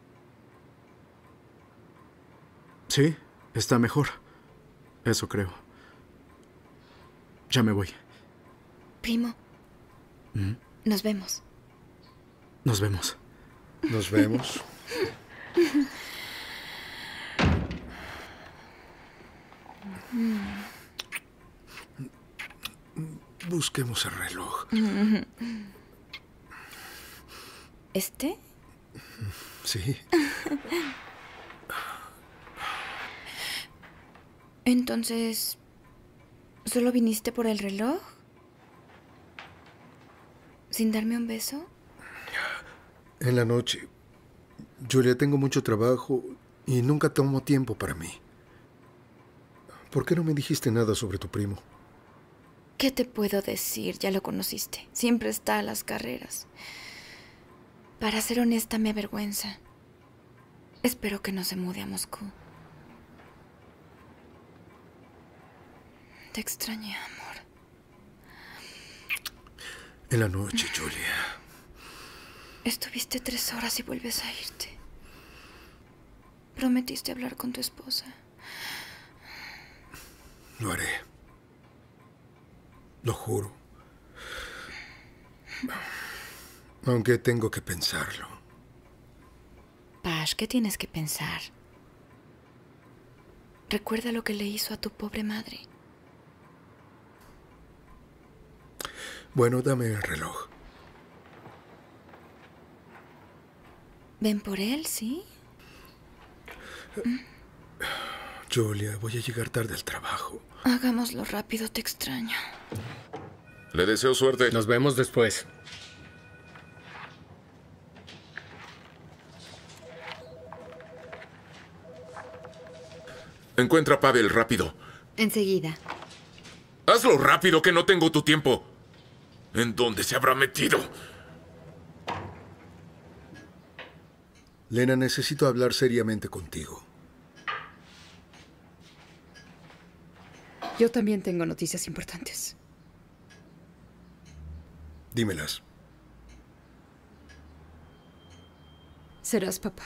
Sí, está mejor. Eso creo. Ya me voy. Primo. ¿Mm? Nos vemos. Nos vemos. Nos vemos. Busquemos el reloj. ¿Este? Sí. Entonces, ¿solo viniste por el reloj? ¿Sin darme un beso? En la noche. Julia, tengo mucho trabajo y nunca tomo tiempo para mí. ¿Por qué no me dijiste nada sobre tu primo? ¿Qué te puedo decir? Ya lo conociste. Siempre está a las carreras. Para ser honesta, me avergüenza. Espero que no se mude a Moscú. Te extrañé, amor. En la noche, Julia. Estuviste tres horas y vuelves a irte. Prometiste hablar con tu esposa. Lo haré. Lo juro. Aunque tengo que pensarlo. Pash, ¿qué tienes que pensar? Recuerda lo que le hizo a tu pobre madre. Bueno, dame el reloj. Ven por él, ¿sí? Julia, voy a llegar tarde al trabajo. Hagámoslo rápido, te extraño. Le deseo suerte. Nos vemos después. Encuentra a Pavel rápido. Enseguida. Hazlo rápido, que no tengo tu tiempo. ¿En dónde se habrá metido? Lena, necesito hablar seriamente contigo. Yo también tengo noticias importantes. Dímelas. Serás papá.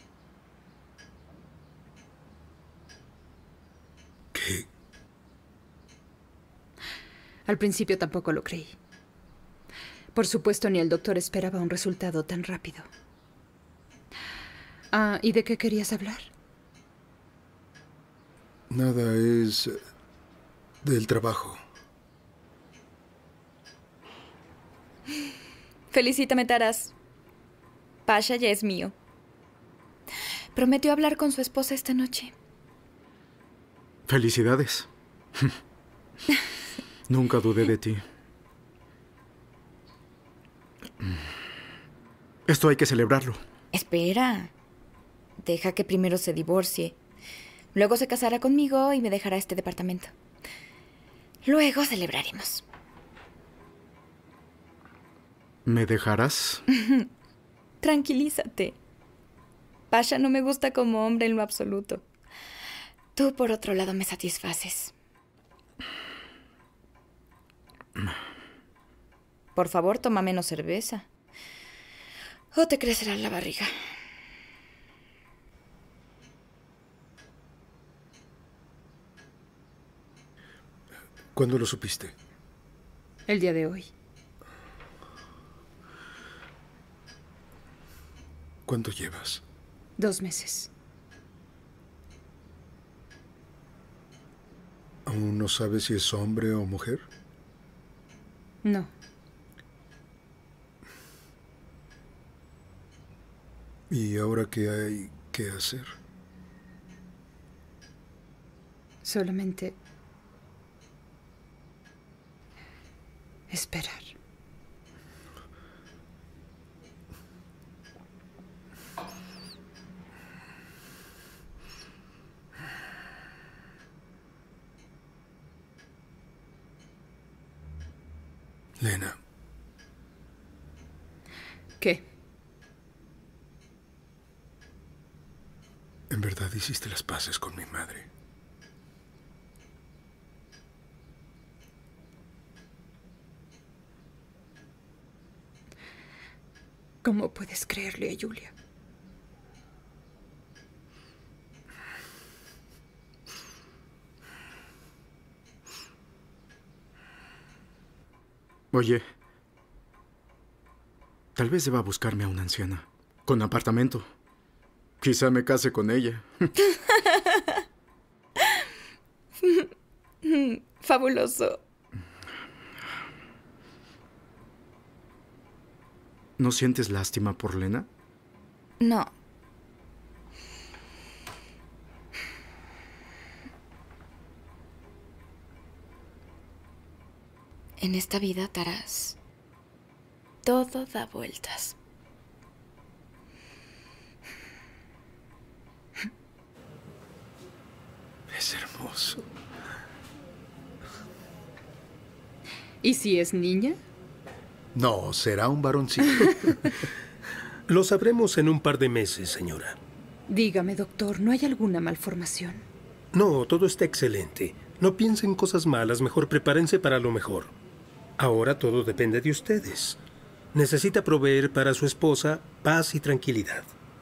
¿Qué? Al principio tampoco lo creí. Por supuesto, ni el doctor esperaba un resultado tan rápido. Ah, ¿y de qué querías hablar? Nada, es del trabajo. Felicítame, Taras. Pasha ya es mío. Prometió hablar con su esposa esta noche. Felicidades. Nunca dudé de ti. Esto hay que celebrarlo. Espera. Deja que primero se divorcie. Luego se casará conmigo y me dejará este departamento. Luego celebraremos. ¿Me dejarás? Tranquilízate. Pasha no me gusta como hombre en lo absoluto. Tú, por otro lado, me satisfaces. Por favor, toma menos cerveza. O te crecerá la barriga. ¿Cuándo lo supiste? El día de hoy. ¿Cuánto llevas? Dos meses. ¿Aún no sabes si es hombre o mujer? No. ¿Y ahora qué hay que hacer? Solamente esperar. Lena. ¿Qué? ¿En verdad hiciste las paces con mi madre? ¿Cómo puedes creerle a Julia? Oye, tal vez deba buscarme a una anciana con apartamento. Quizá me case con ella. Fabuloso. ¿No sientes lástima por Lena? No. En esta vida, Taras, todo da vueltas. Es hermoso. ¿Y si es niña? No, será un varoncito. Lo sabremos en un par de meses, señora. Dígame, doctor, ¿no hay alguna malformación? No, todo está excelente. No piensen cosas malas, mejor prepárense para lo mejor. Ahora todo depende de ustedes. Necesita proveer para su esposa paz y tranquilidad.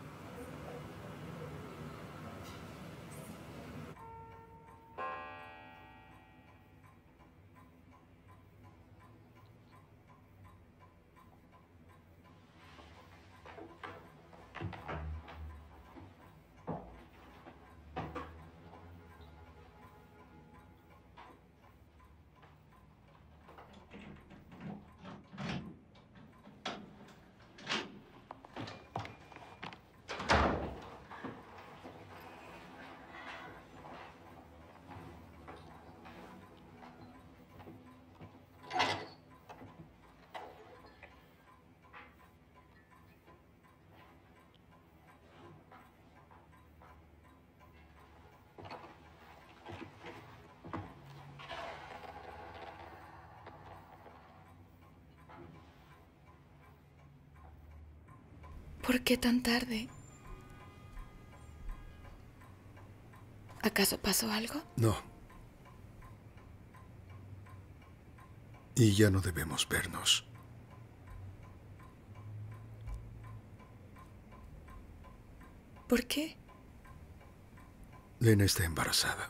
¿Por qué tan tarde? ¿Acaso pasó algo? No. Y ya no debemos vernos. ¿Por qué? Lena está embarazada.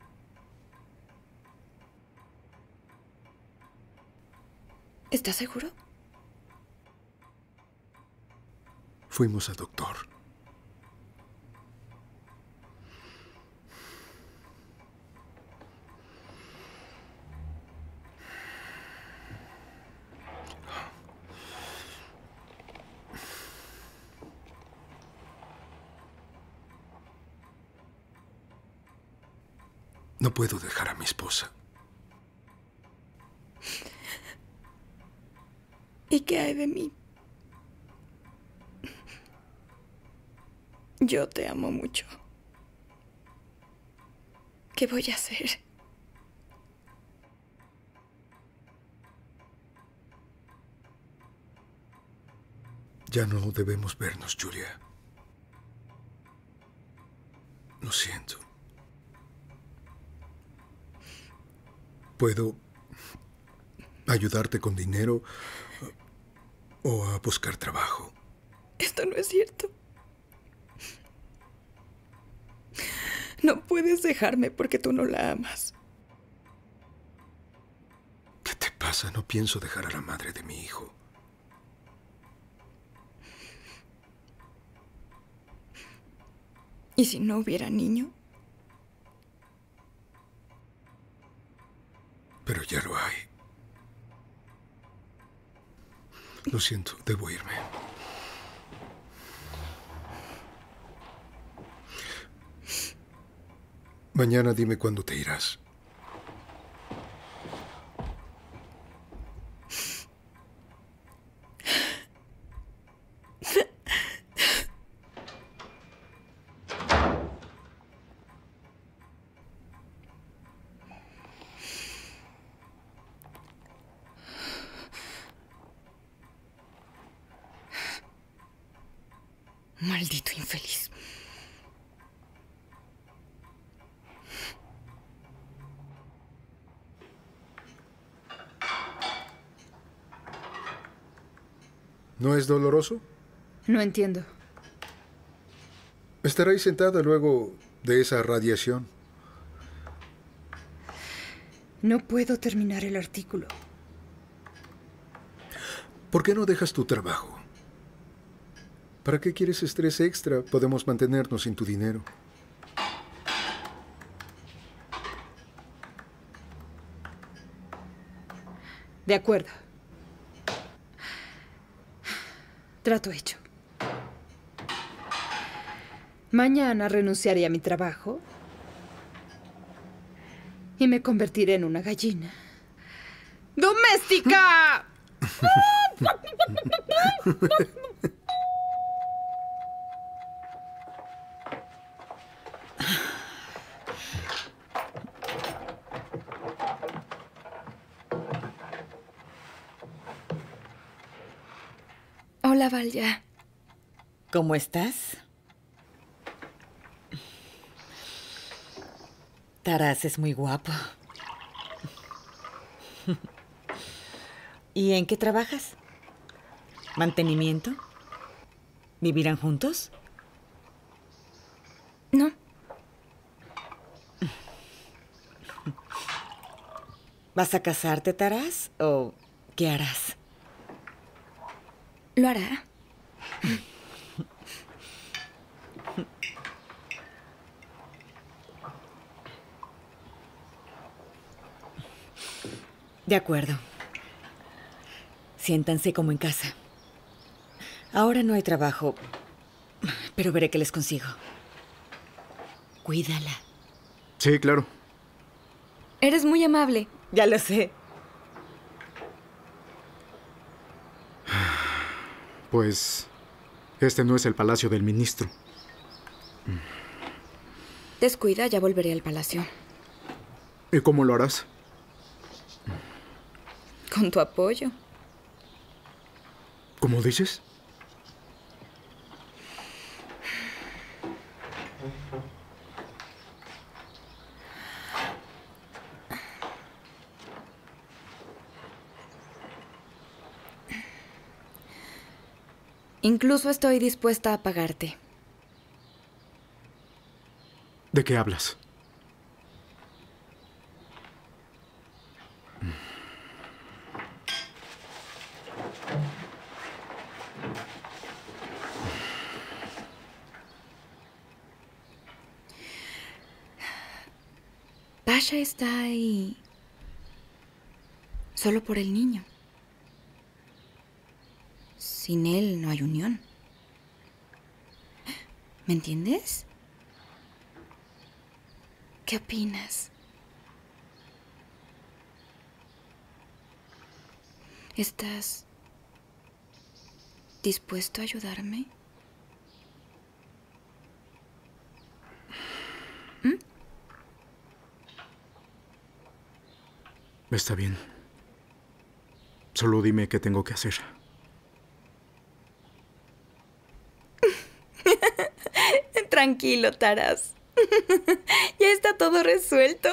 ¿Estás seguro? Fuimos al doctor. No puedo dejar a mi esposa. ¿Y qué hay de mí? Yo te amo mucho. ¿Qué voy a hacer? Ya no debemos vernos, Julia. Lo siento. ¿Puedo ayudarte con dinero o a buscar trabajo? Esto no es cierto. No puedes dejarme porque tú no la amas. ¿Qué te pasa? No pienso dejar a la madre de mi hijo. ¿Y si no hubiera niño? Pero ya lo hay. Lo siento, debo irme. Mañana dime cuándo te irás. Maldito infeliz. ¿No es doloroso? No entiendo. Estará ahí sentada luego de esa radiación. No puedo terminar el artículo. ¿Por qué no dejas tu trabajo? ¿Para qué quieres estrés extra? Podemos mantenernos sin tu dinero. De acuerdo. Trato hecho. Mañana renunciaré a mi trabajo y me convertiré en una gallina doméstica. Hola, Valya. ¿Cómo estás? Taras es muy guapo. ¿Y en qué trabajas? ¿Mantenimiento? ¿Vivirán juntos? No. ¿Vas a casarte, Taras? ¿O qué harás? Lo hará. De acuerdo. Siéntanse como en casa. Ahora no hay trabajo, pero veré qué les consigo. Cuídala. Sí, claro. Eres muy amable. Ya lo sé. Pues este no es el palacio del ministro. Descuida, ya volveré al palacio. ¿Y cómo lo harás? Con tu apoyo. ¿Cómo dices? Incluso estoy dispuesta a pagarte. ¿De qué hablas? Pasha está ahí solo por el niño. Sin él no hay unión. ¿Me entiendes? ¿Qué opinas? ¿Estás dispuesto a ayudarme? ¿Mm? Está bien. Solo dime qué tengo que hacer. Tranquilo, Taras. Ya está todo resuelto.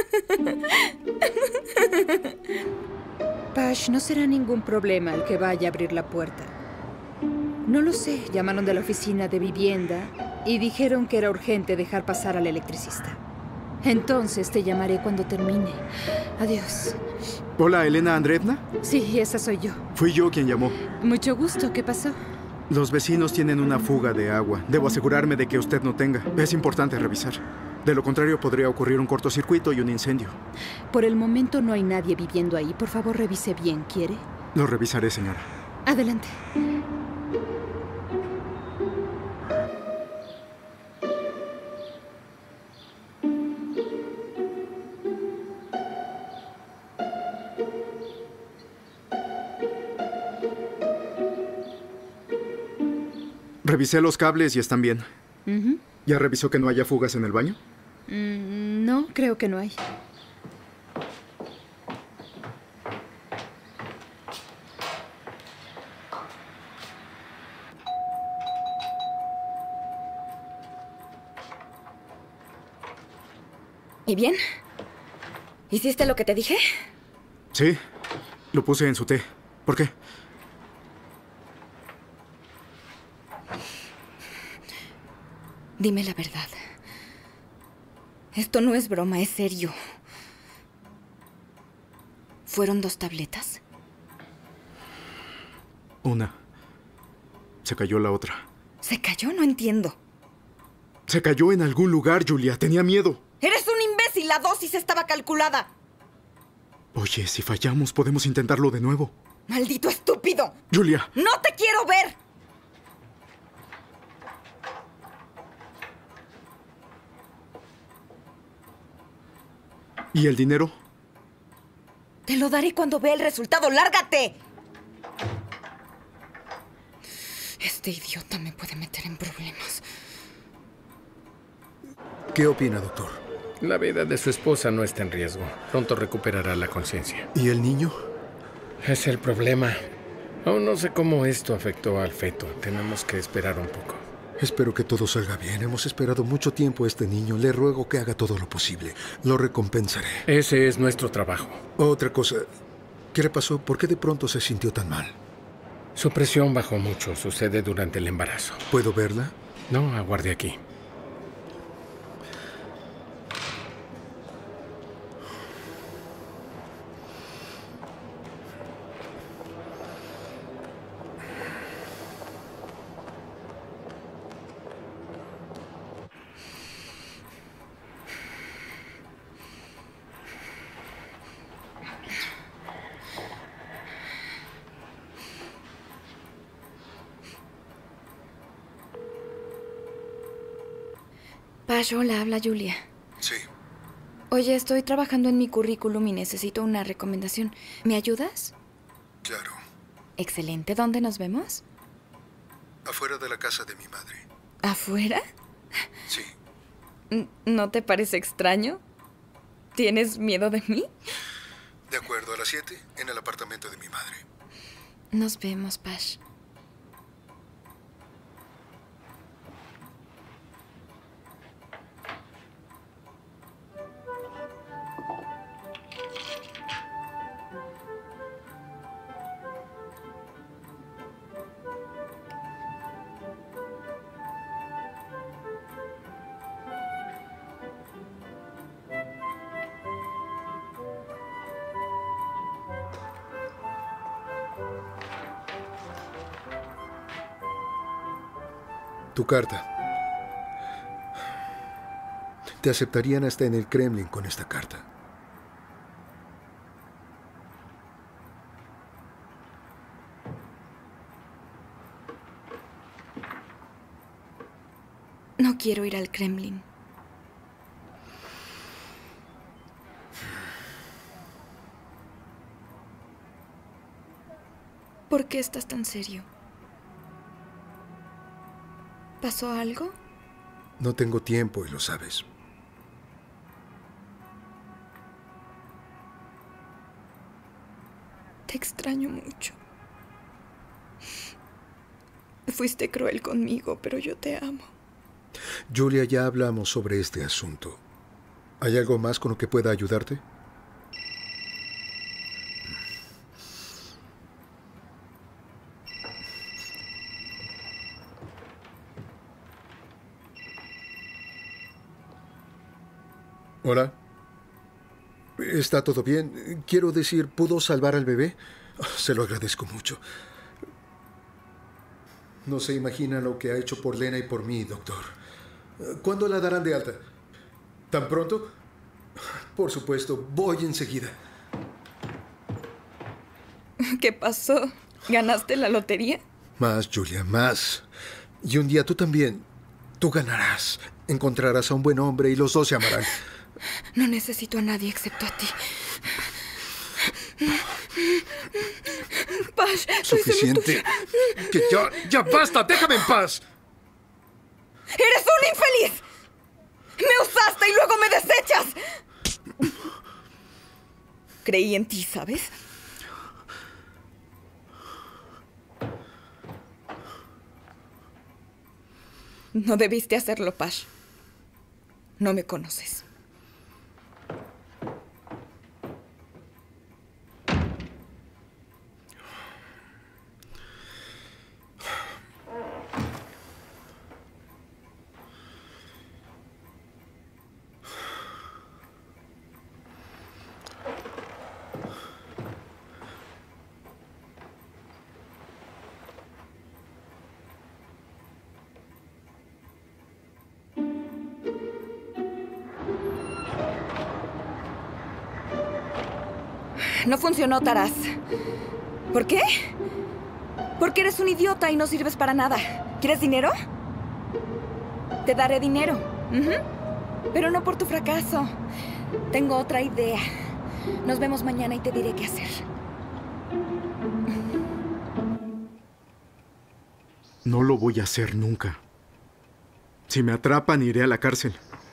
Pash, no será ningún problema el que vaya a abrir la puerta. No lo sé. Llamaron de la oficina de vivienda y dijeron que era urgente dejar pasar al electricista. Entonces te llamaré cuando termine. Adiós. Hola, Elena Andreevna. Sí, esa soy yo. Fui yo quien llamó. Mucho gusto. ¿Qué pasó? Los vecinos tienen una fuga de agua. Debo asegurarme de que usted no tenga. Es importante revisar. De lo contrario, podría ocurrir un cortocircuito y un incendio. Por el momento no hay nadie viviendo ahí. Por favor, revise bien. ¿Quiere? Lo revisaré, señora. Adelante. Revisé los cables y están bien. Uh-huh. ¿Ya revisó que no haya fugas en el baño? Mm, no, creo que no hay. ¿Y bien? ¿Hiciste lo que te dije? Sí, lo puse en su té. ¿Por qué? Dime la verdad. Esto no es broma, es serio. ¿Fueron dos tabletas? Una. Se cayó la otra. ¿Se cayó? No entiendo. Se cayó en algún lugar, Julia. Tenía miedo. ¡Eres un imbécil! La dosis estaba calculada. Oye, si fallamos, podemos intentarlo de nuevo. ¡Maldito estúpido! Julia. ¡No te quiero ver! ¿Y el dinero? Te lo daré cuando vea el resultado. ¡Lárgate! Este idiota me puede meter en problemas. ¿Qué opina, doctor? La vida de su esposa no está en riesgo. Pronto recuperará la conciencia. ¿Y el niño? Es el problema. Aún no sé cómo esto afectó al feto. Tenemos que esperar un poco. Espero que todo salga bien. Hemos esperado mucho tiempo a este niño. Le ruego que haga todo lo posible. Lo recompensaré. Ese es nuestro trabajo. Otra cosa. ¿Qué le pasó? ¿Por qué de pronto se sintió tan mal? Su presión bajó mucho. Sucede durante el embarazo. ¿Puedo verla? No, aguarde aquí. Pash, hola, habla Julia. Sí. Oye, estoy trabajando en mi currículum y necesito una recomendación. ¿Me ayudas? Claro. Excelente. ¿Dónde nos vemos? Afuera de la casa de mi madre. ¿Afuera? Sí. ¿No te parece extraño? ¿Tienes miedo de mí? De acuerdo, a las siete, en el apartamento de mi madre. Nos vemos, Pash. Tu carta. Te aceptarían hasta en el Kremlin con esta carta. No quiero ir al Kremlin. ¿Por qué estás tan serio? ¿Pasó algo? No tengo tiempo y lo sabes. Te extraño mucho. Fuiste cruel conmigo, pero yo te amo. Julia, ya hablamos sobre este asunto. ¿Hay algo más con lo que pueda ayudarte? Hola. ¿Está todo bien? Quiero decir, ¿pudo salvar al bebé? Se lo agradezco mucho. No se imagina lo que ha hecho por Lena y por mí, doctor. ¿Cuándo la darán de alta? ¿Tan pronto? Por supuesto, voy enseguida. ¿Qué pasó? ¿Ganaste la lotería? Más, Julia, más. Y un día tú también. Tú ganarás. Encontrarás a un buen hombre y los dos se amarán. No necesito a nadie excepto a ti. Pash, suficiente. Que ya, ya basta, déjame en paz. ¡Eres un infeliz! ¡Me usaste y luego me desechas! Creí en ti, ¿sabes? No debiste hacerlo, Pash. No me conoces. No funcionó, Taras. ¿Por qué? Porque eres un idiota y no sirves para nada. ¿Quieres dinero? Te daré dinero. Uh-huh. Pero no por tu fracaso. Tengo otra idea. Nos vemos mañana y te diré qué hacer. No lo voy a hacer nunca. Si me atrapan, iré a la cárcel.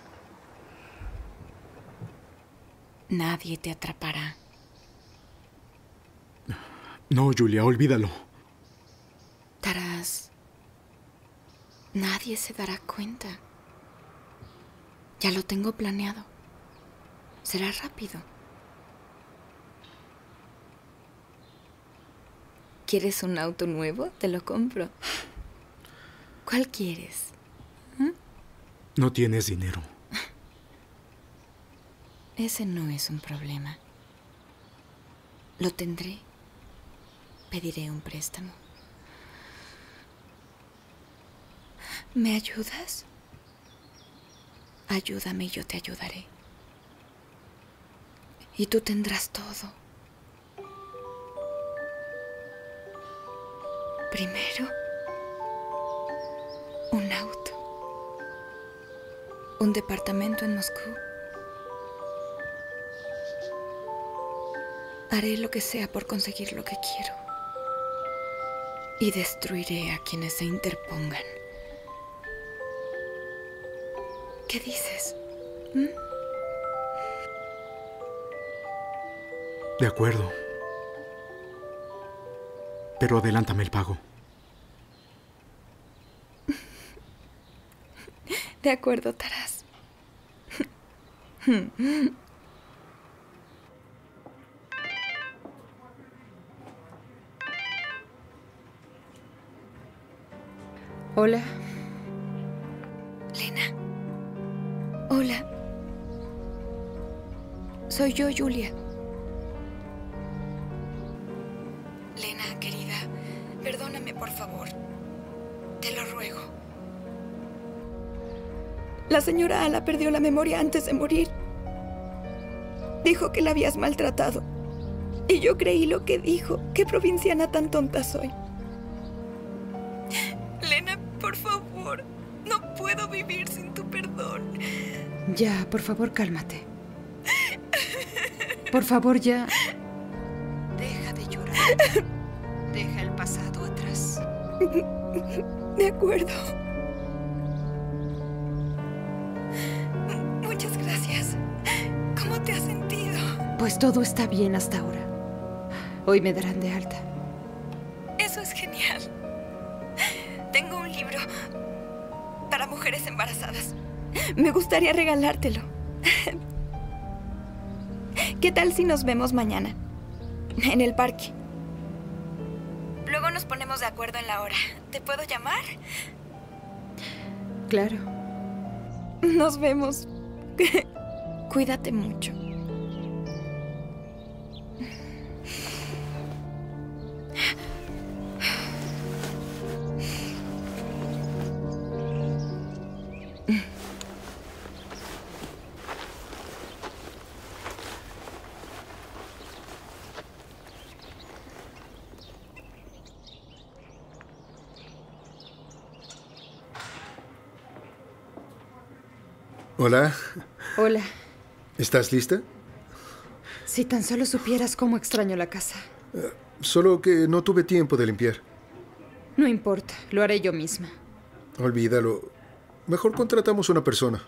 Nadie te atrapará. No, Julia, olvídalo. Taras, nadie Nadie se dará cuenta. Ya lo tengo planeado. Será rápido. ¿Quieres un auto nuevo? Te lo compro. ¿Cuál quieres? ¿Mm? No tienes dinero. Ese no es un problema. Lo tendré. Pediré un préstamo. ¿Me ayudas? Ayúdame y yo te ayudaré. Y tú tendrás todo. Primero, un auto. Un departamento en Moscú. Haré lo que sea por conseguir lo que quiero. Y destruiré a quienes se interpongan. ¿Qué dices? ¿Mm? De acuerdo. Pero adelántame el pago. De acuerdo, Taras. Hola. Lena. Hola. Soy yo, Julia. Lena, querida, perdóname, por favor. Te lo ruego. La señora Ala perdió la memoria antes de morir. Dijo que la habías maltratado. Y yo creí lo que dijo. ¿Qué provinciana tan tonta soy? Lena, por favor. No puedo vivir sin tu perdón. Ya, por favor, cálmate. Por favor, ya. Deja de llorar. Deja el pasado atrás. De acuerdo. Muchas gracias. ¿Cómo te has sentido? Pues todo está bien hasta ahora. Hoy me darán de alta. Eso es genial. Tengo un libro para mujeres embarazadas. Me gustaría regalártelo. ¿Qué tal si nos vemos mañana? En el parque. Luego nos ponemos de acuerdo en la hora. ¿Te puedo llamar? Claro. Nos vemos. Cuídate mucho. Hola. Hola. ¿Estás lista? Si tan solo supieras cómo extraño la casa. Uh, solo que no tuve tiempo de limpiar. No importa, lo haré yo misma. Olvídalo. Mejor contratamos una persona.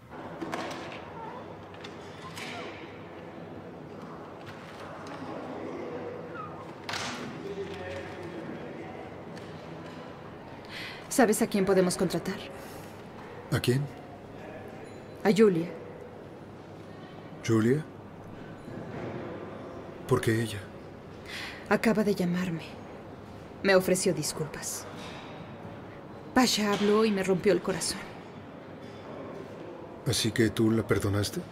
¿Sabes a quién podemos contratar? ¿A quién? A Julia. ¿Julia? ¿Por qué ella? Acaba de llamarme. Me ofreció disculpas. Pasha habló y me rompió el corazón. ¿Así que tú la perdonaste?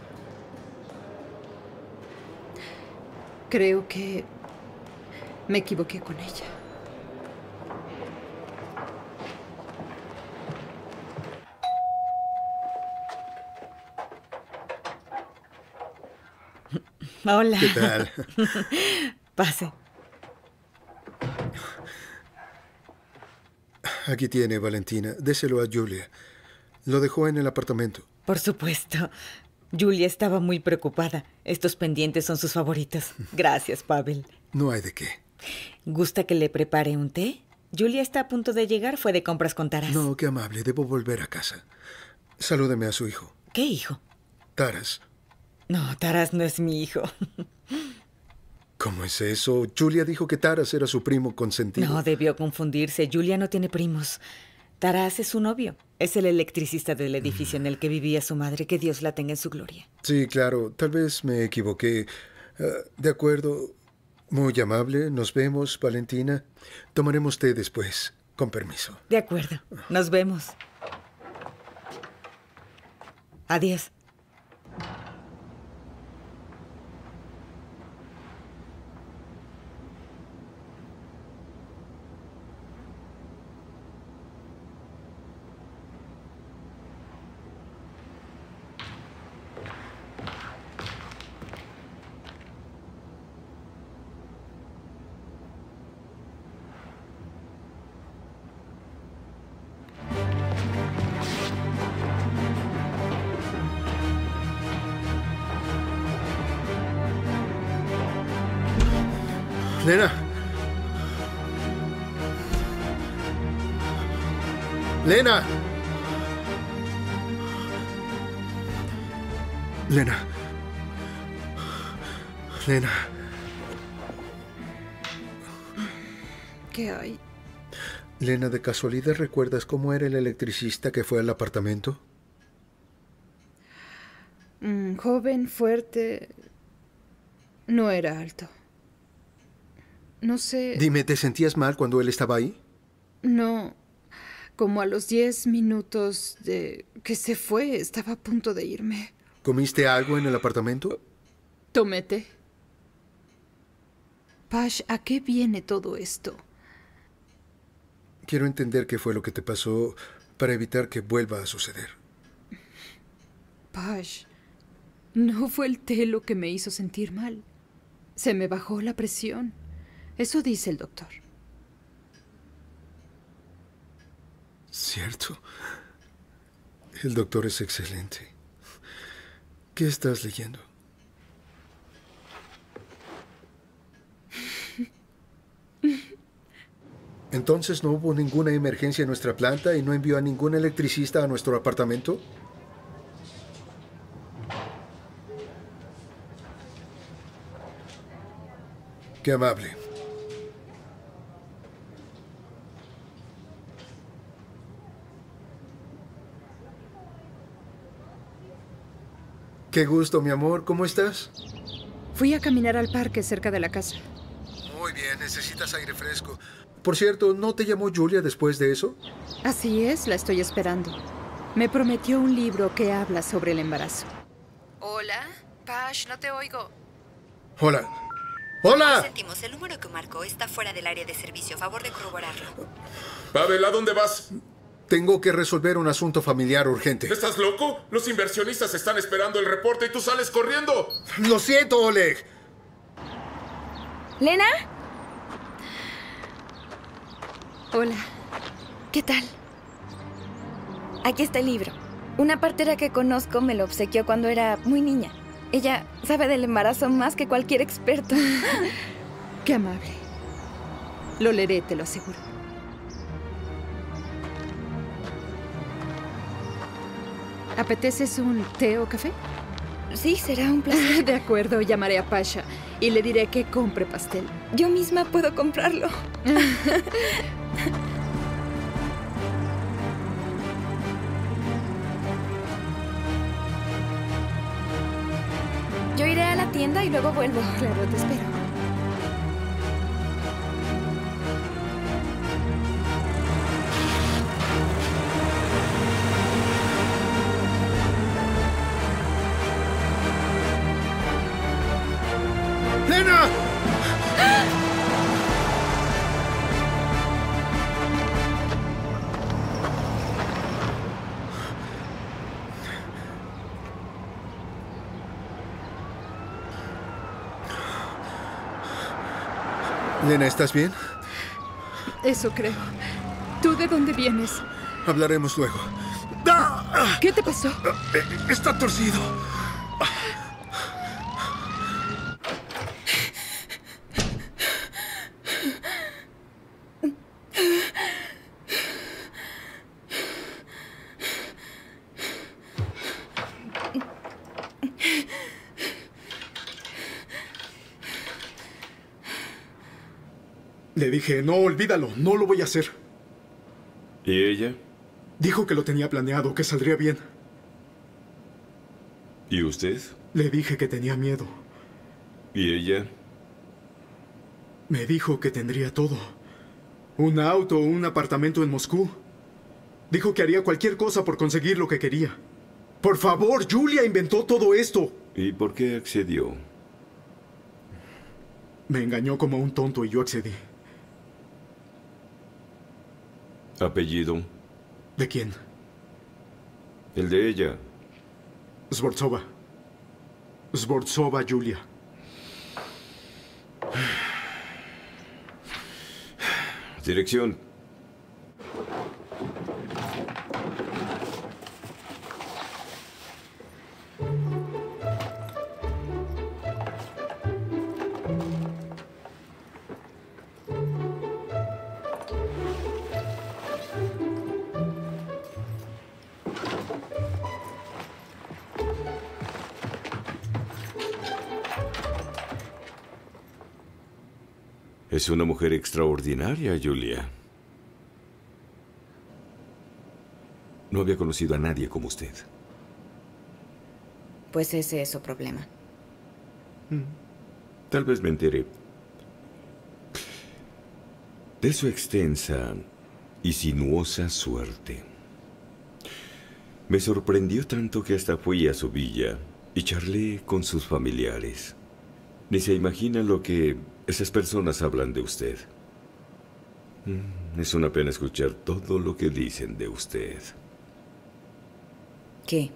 Creo que me equivoqué con ella. Hola. ¿Qué tal? Pase. Aquí tiene, Valentina. Déselo a Julia. Lo dejó en el apartamento. Por supuesto. Julia estaba muy preocupada. Estos pendientes son sus favoritos. Gracias, Pavel. No hay de qué. ¿Gusta que le prepare un té? Julia está a punto de llegar. Fue de compras con Taras. No, qué amable. Debo volver a casa. Salúdeme a su hijo. ¿Qué hijo? Taras. No, Taras no es mi hijo. ¿Cómo es eso? Julia dijo que Taras era su primo consentido. No, debió confundirse. Julia no tiene primos. Taras es su novio. Es el electricista del edificio en el que vivía su madre. Que Dios la tenga en su gloria. Sí, claro. Tal vez me equivoqué. Uh, de acuerdo. Muy amable. Nos vemos, Valentina. Tomaremos té después. Con permiso. De acuerdo. Nos vemos. Adiós. Lena. Lena. Lena. Lena. ¿Qué hay? Lena, ¿de casualidad recuerdas cómo era el electricista que fue al apartamento? Mm, joven, fuerte. No era alto. No sé... Dime, ¿te sentías mal cuando él estaba ahí? No. Como a los diez minutos de que se fue, estaba a punto de irme. ¿Comiste algo en el apartamento? Tomé té. Pash, ¿a qué viene todo esto? Quiero entender qué fue lo que te pasó para evitar que vuelva a suceder. Pash, no fue el té lo que me hizo sentir mal. Se me bajó la presión. Eso dice el doctor. Cierto. El doctor es excelente. ¿Qué estás leyendo? ¿Entonces no hubo ninguna emergencia en nuestra planta y no envió a ningún electricista a nuestro apartamento? Qué amable. Qué gusto, mi amor. ¿Cómo estás? Fui a caminar al parque cerca de la casa. Muy bien, necesitas aire fresco. Por cierto, ¿no te llamó Julia después de eso? Así es, la estoy esperando. Me prometió un libro que habla sobre el embarazo. Hola, Pash, no te oigo. Hola. ¡Hola! Lo sentimos, el número que marcó está fuera del área de servicio. A favor de corroborarlo. Pavel, ¿a dónde vas? Tengo que resolver un asunto familiar urgente. ¿Estás loco? Los inversionistas están esperando el reporte y tú sales corriendo. Lo siento, Oleg. ¿Lena? Hola. ¿Qué tal? Aquí está el libro. Una partera que conozco me lo obsequió cuando era muy niña. Ella sabe del embarazo más que cualquier experto. Qué amable. Lo leeré, te lo aseguro. ¿Apeteces un té o café? Sí, será un placer. De acuerdo, llamaré a Pasha y le diré que compre pastel. Yo misma puedo comprarlo. Yo iré a la tienda y luego vuelvo. Claro, te espero. ¡Lena! Lena, ¿estás bien? Eso creo. ¿Tú de dónde vienes? Hablaremos luego. ¿Qué te pasó? Está torcido. Le dije, no, olvídalo, no lo voy a hacer. ¿Y ella? Dijo que lo tenía planeado, que saldría bien. ¿Y usted? Le dije que tenía miedo. ¿Y ella? Me dijo que tendría todo. Un auto, un apartamento en Moscú. Dijo que haría cualquier cosa por conseguir lo que quería. Por favor, Julia inventó todo esto. ¿Y por qué accedió? Me engañó como un tonto y yo accedí. ¿Apellido? ¿De quién? El de ella. Svortsova. Svortsova Julia. Dirección. Es una mujer extraordinaria, Julia. No había conocido a nadie como usted. Pues ese es su problema. Tal vez me entere de su extensa y sinuosa suerte. Me sorprendió tanto que hasta fui a su villa y charlé con sus familiares. Ni se imagina lo que esas personas hablan de usted. Es una pena escuchar todo lo que dicen de usted. ¿Qué?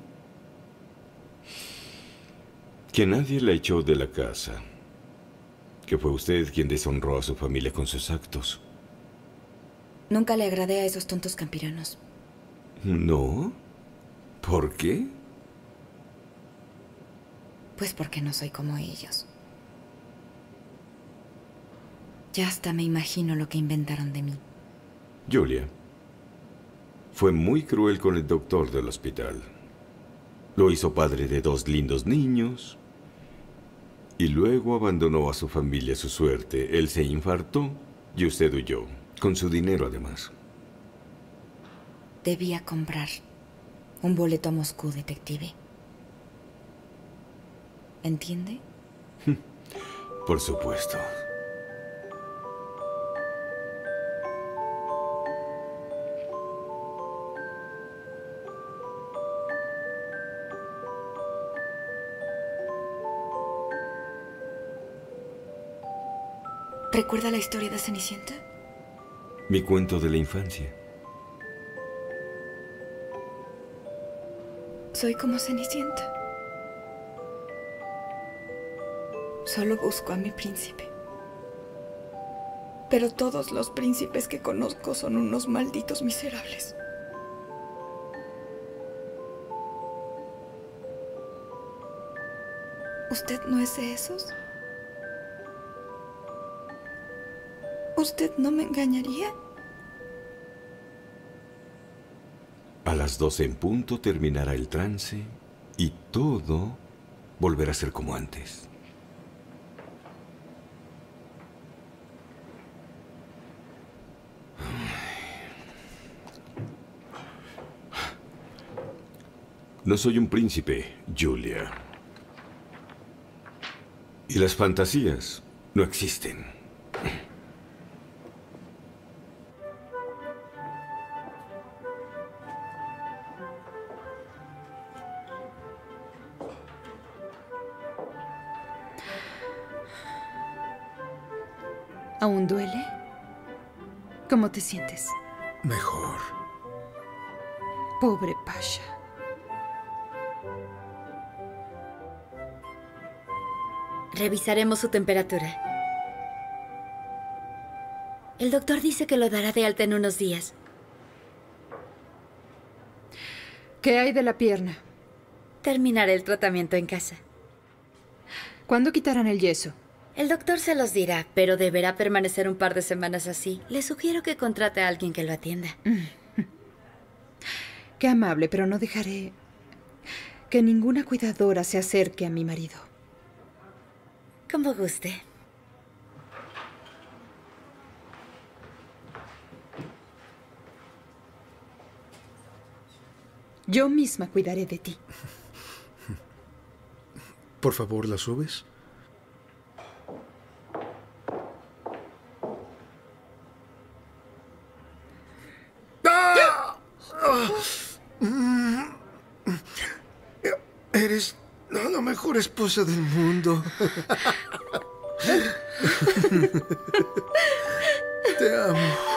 Que nadie la echó de la casa. Que fue usted quien deshonró a su familia con sus actos. Nunca le agradé a esos tontos campiranos. ¿No? ¿Por qué? Pues porque no soy como ellos. Ya hasta me imagino lo que inventaron de mí. Julia, fue muy cruel con el doctor del hospital. Lo hizo padre de dos lindos niños y luego abandonó a su familia a su suerte. Él se infartó y usted huyó, con su dinero además. Debía comprar un boleto a Moscú, detective. ¿Entiende? Por supuesto. ¿Recuerda la historia de Cenicienta? Mi cuento de la infancia. Soy como Cenicienta. Solo busco a mi príncipe. Pero todos los príncipes que conozco son unos malditos miserables. ¿Usted no es de esos? ¿Usted no me engañaría? A las doce en punto terminará el trance y todo volverá a ser como antes. No soy un príncipe, Julia. Y las fantasías no existen. ¿Aún duele? ¿Cómo te sientes? Mejor. Pobre Pasha. Revisaremos su temperatura. El doctor dice que lo dará de alta en unos días. ¿Qué hay de la pierna? Terminaré el tratamiento en casa. ¿Cuándo quitarán el yeso? El doctor se los dirá, pero deberá permanecer un par de semanas así. Le sugiero que contrate a alguien que lo atienda. Qué amable, pero no dejaré que ninguna cuidadora se acerque a mi marido. Como guste. Yo misma cuidaré de ti. Por favor, ¿la subes? ¡Ah! ¡Ah! Eres la mejor esposa del mundo. Te amo.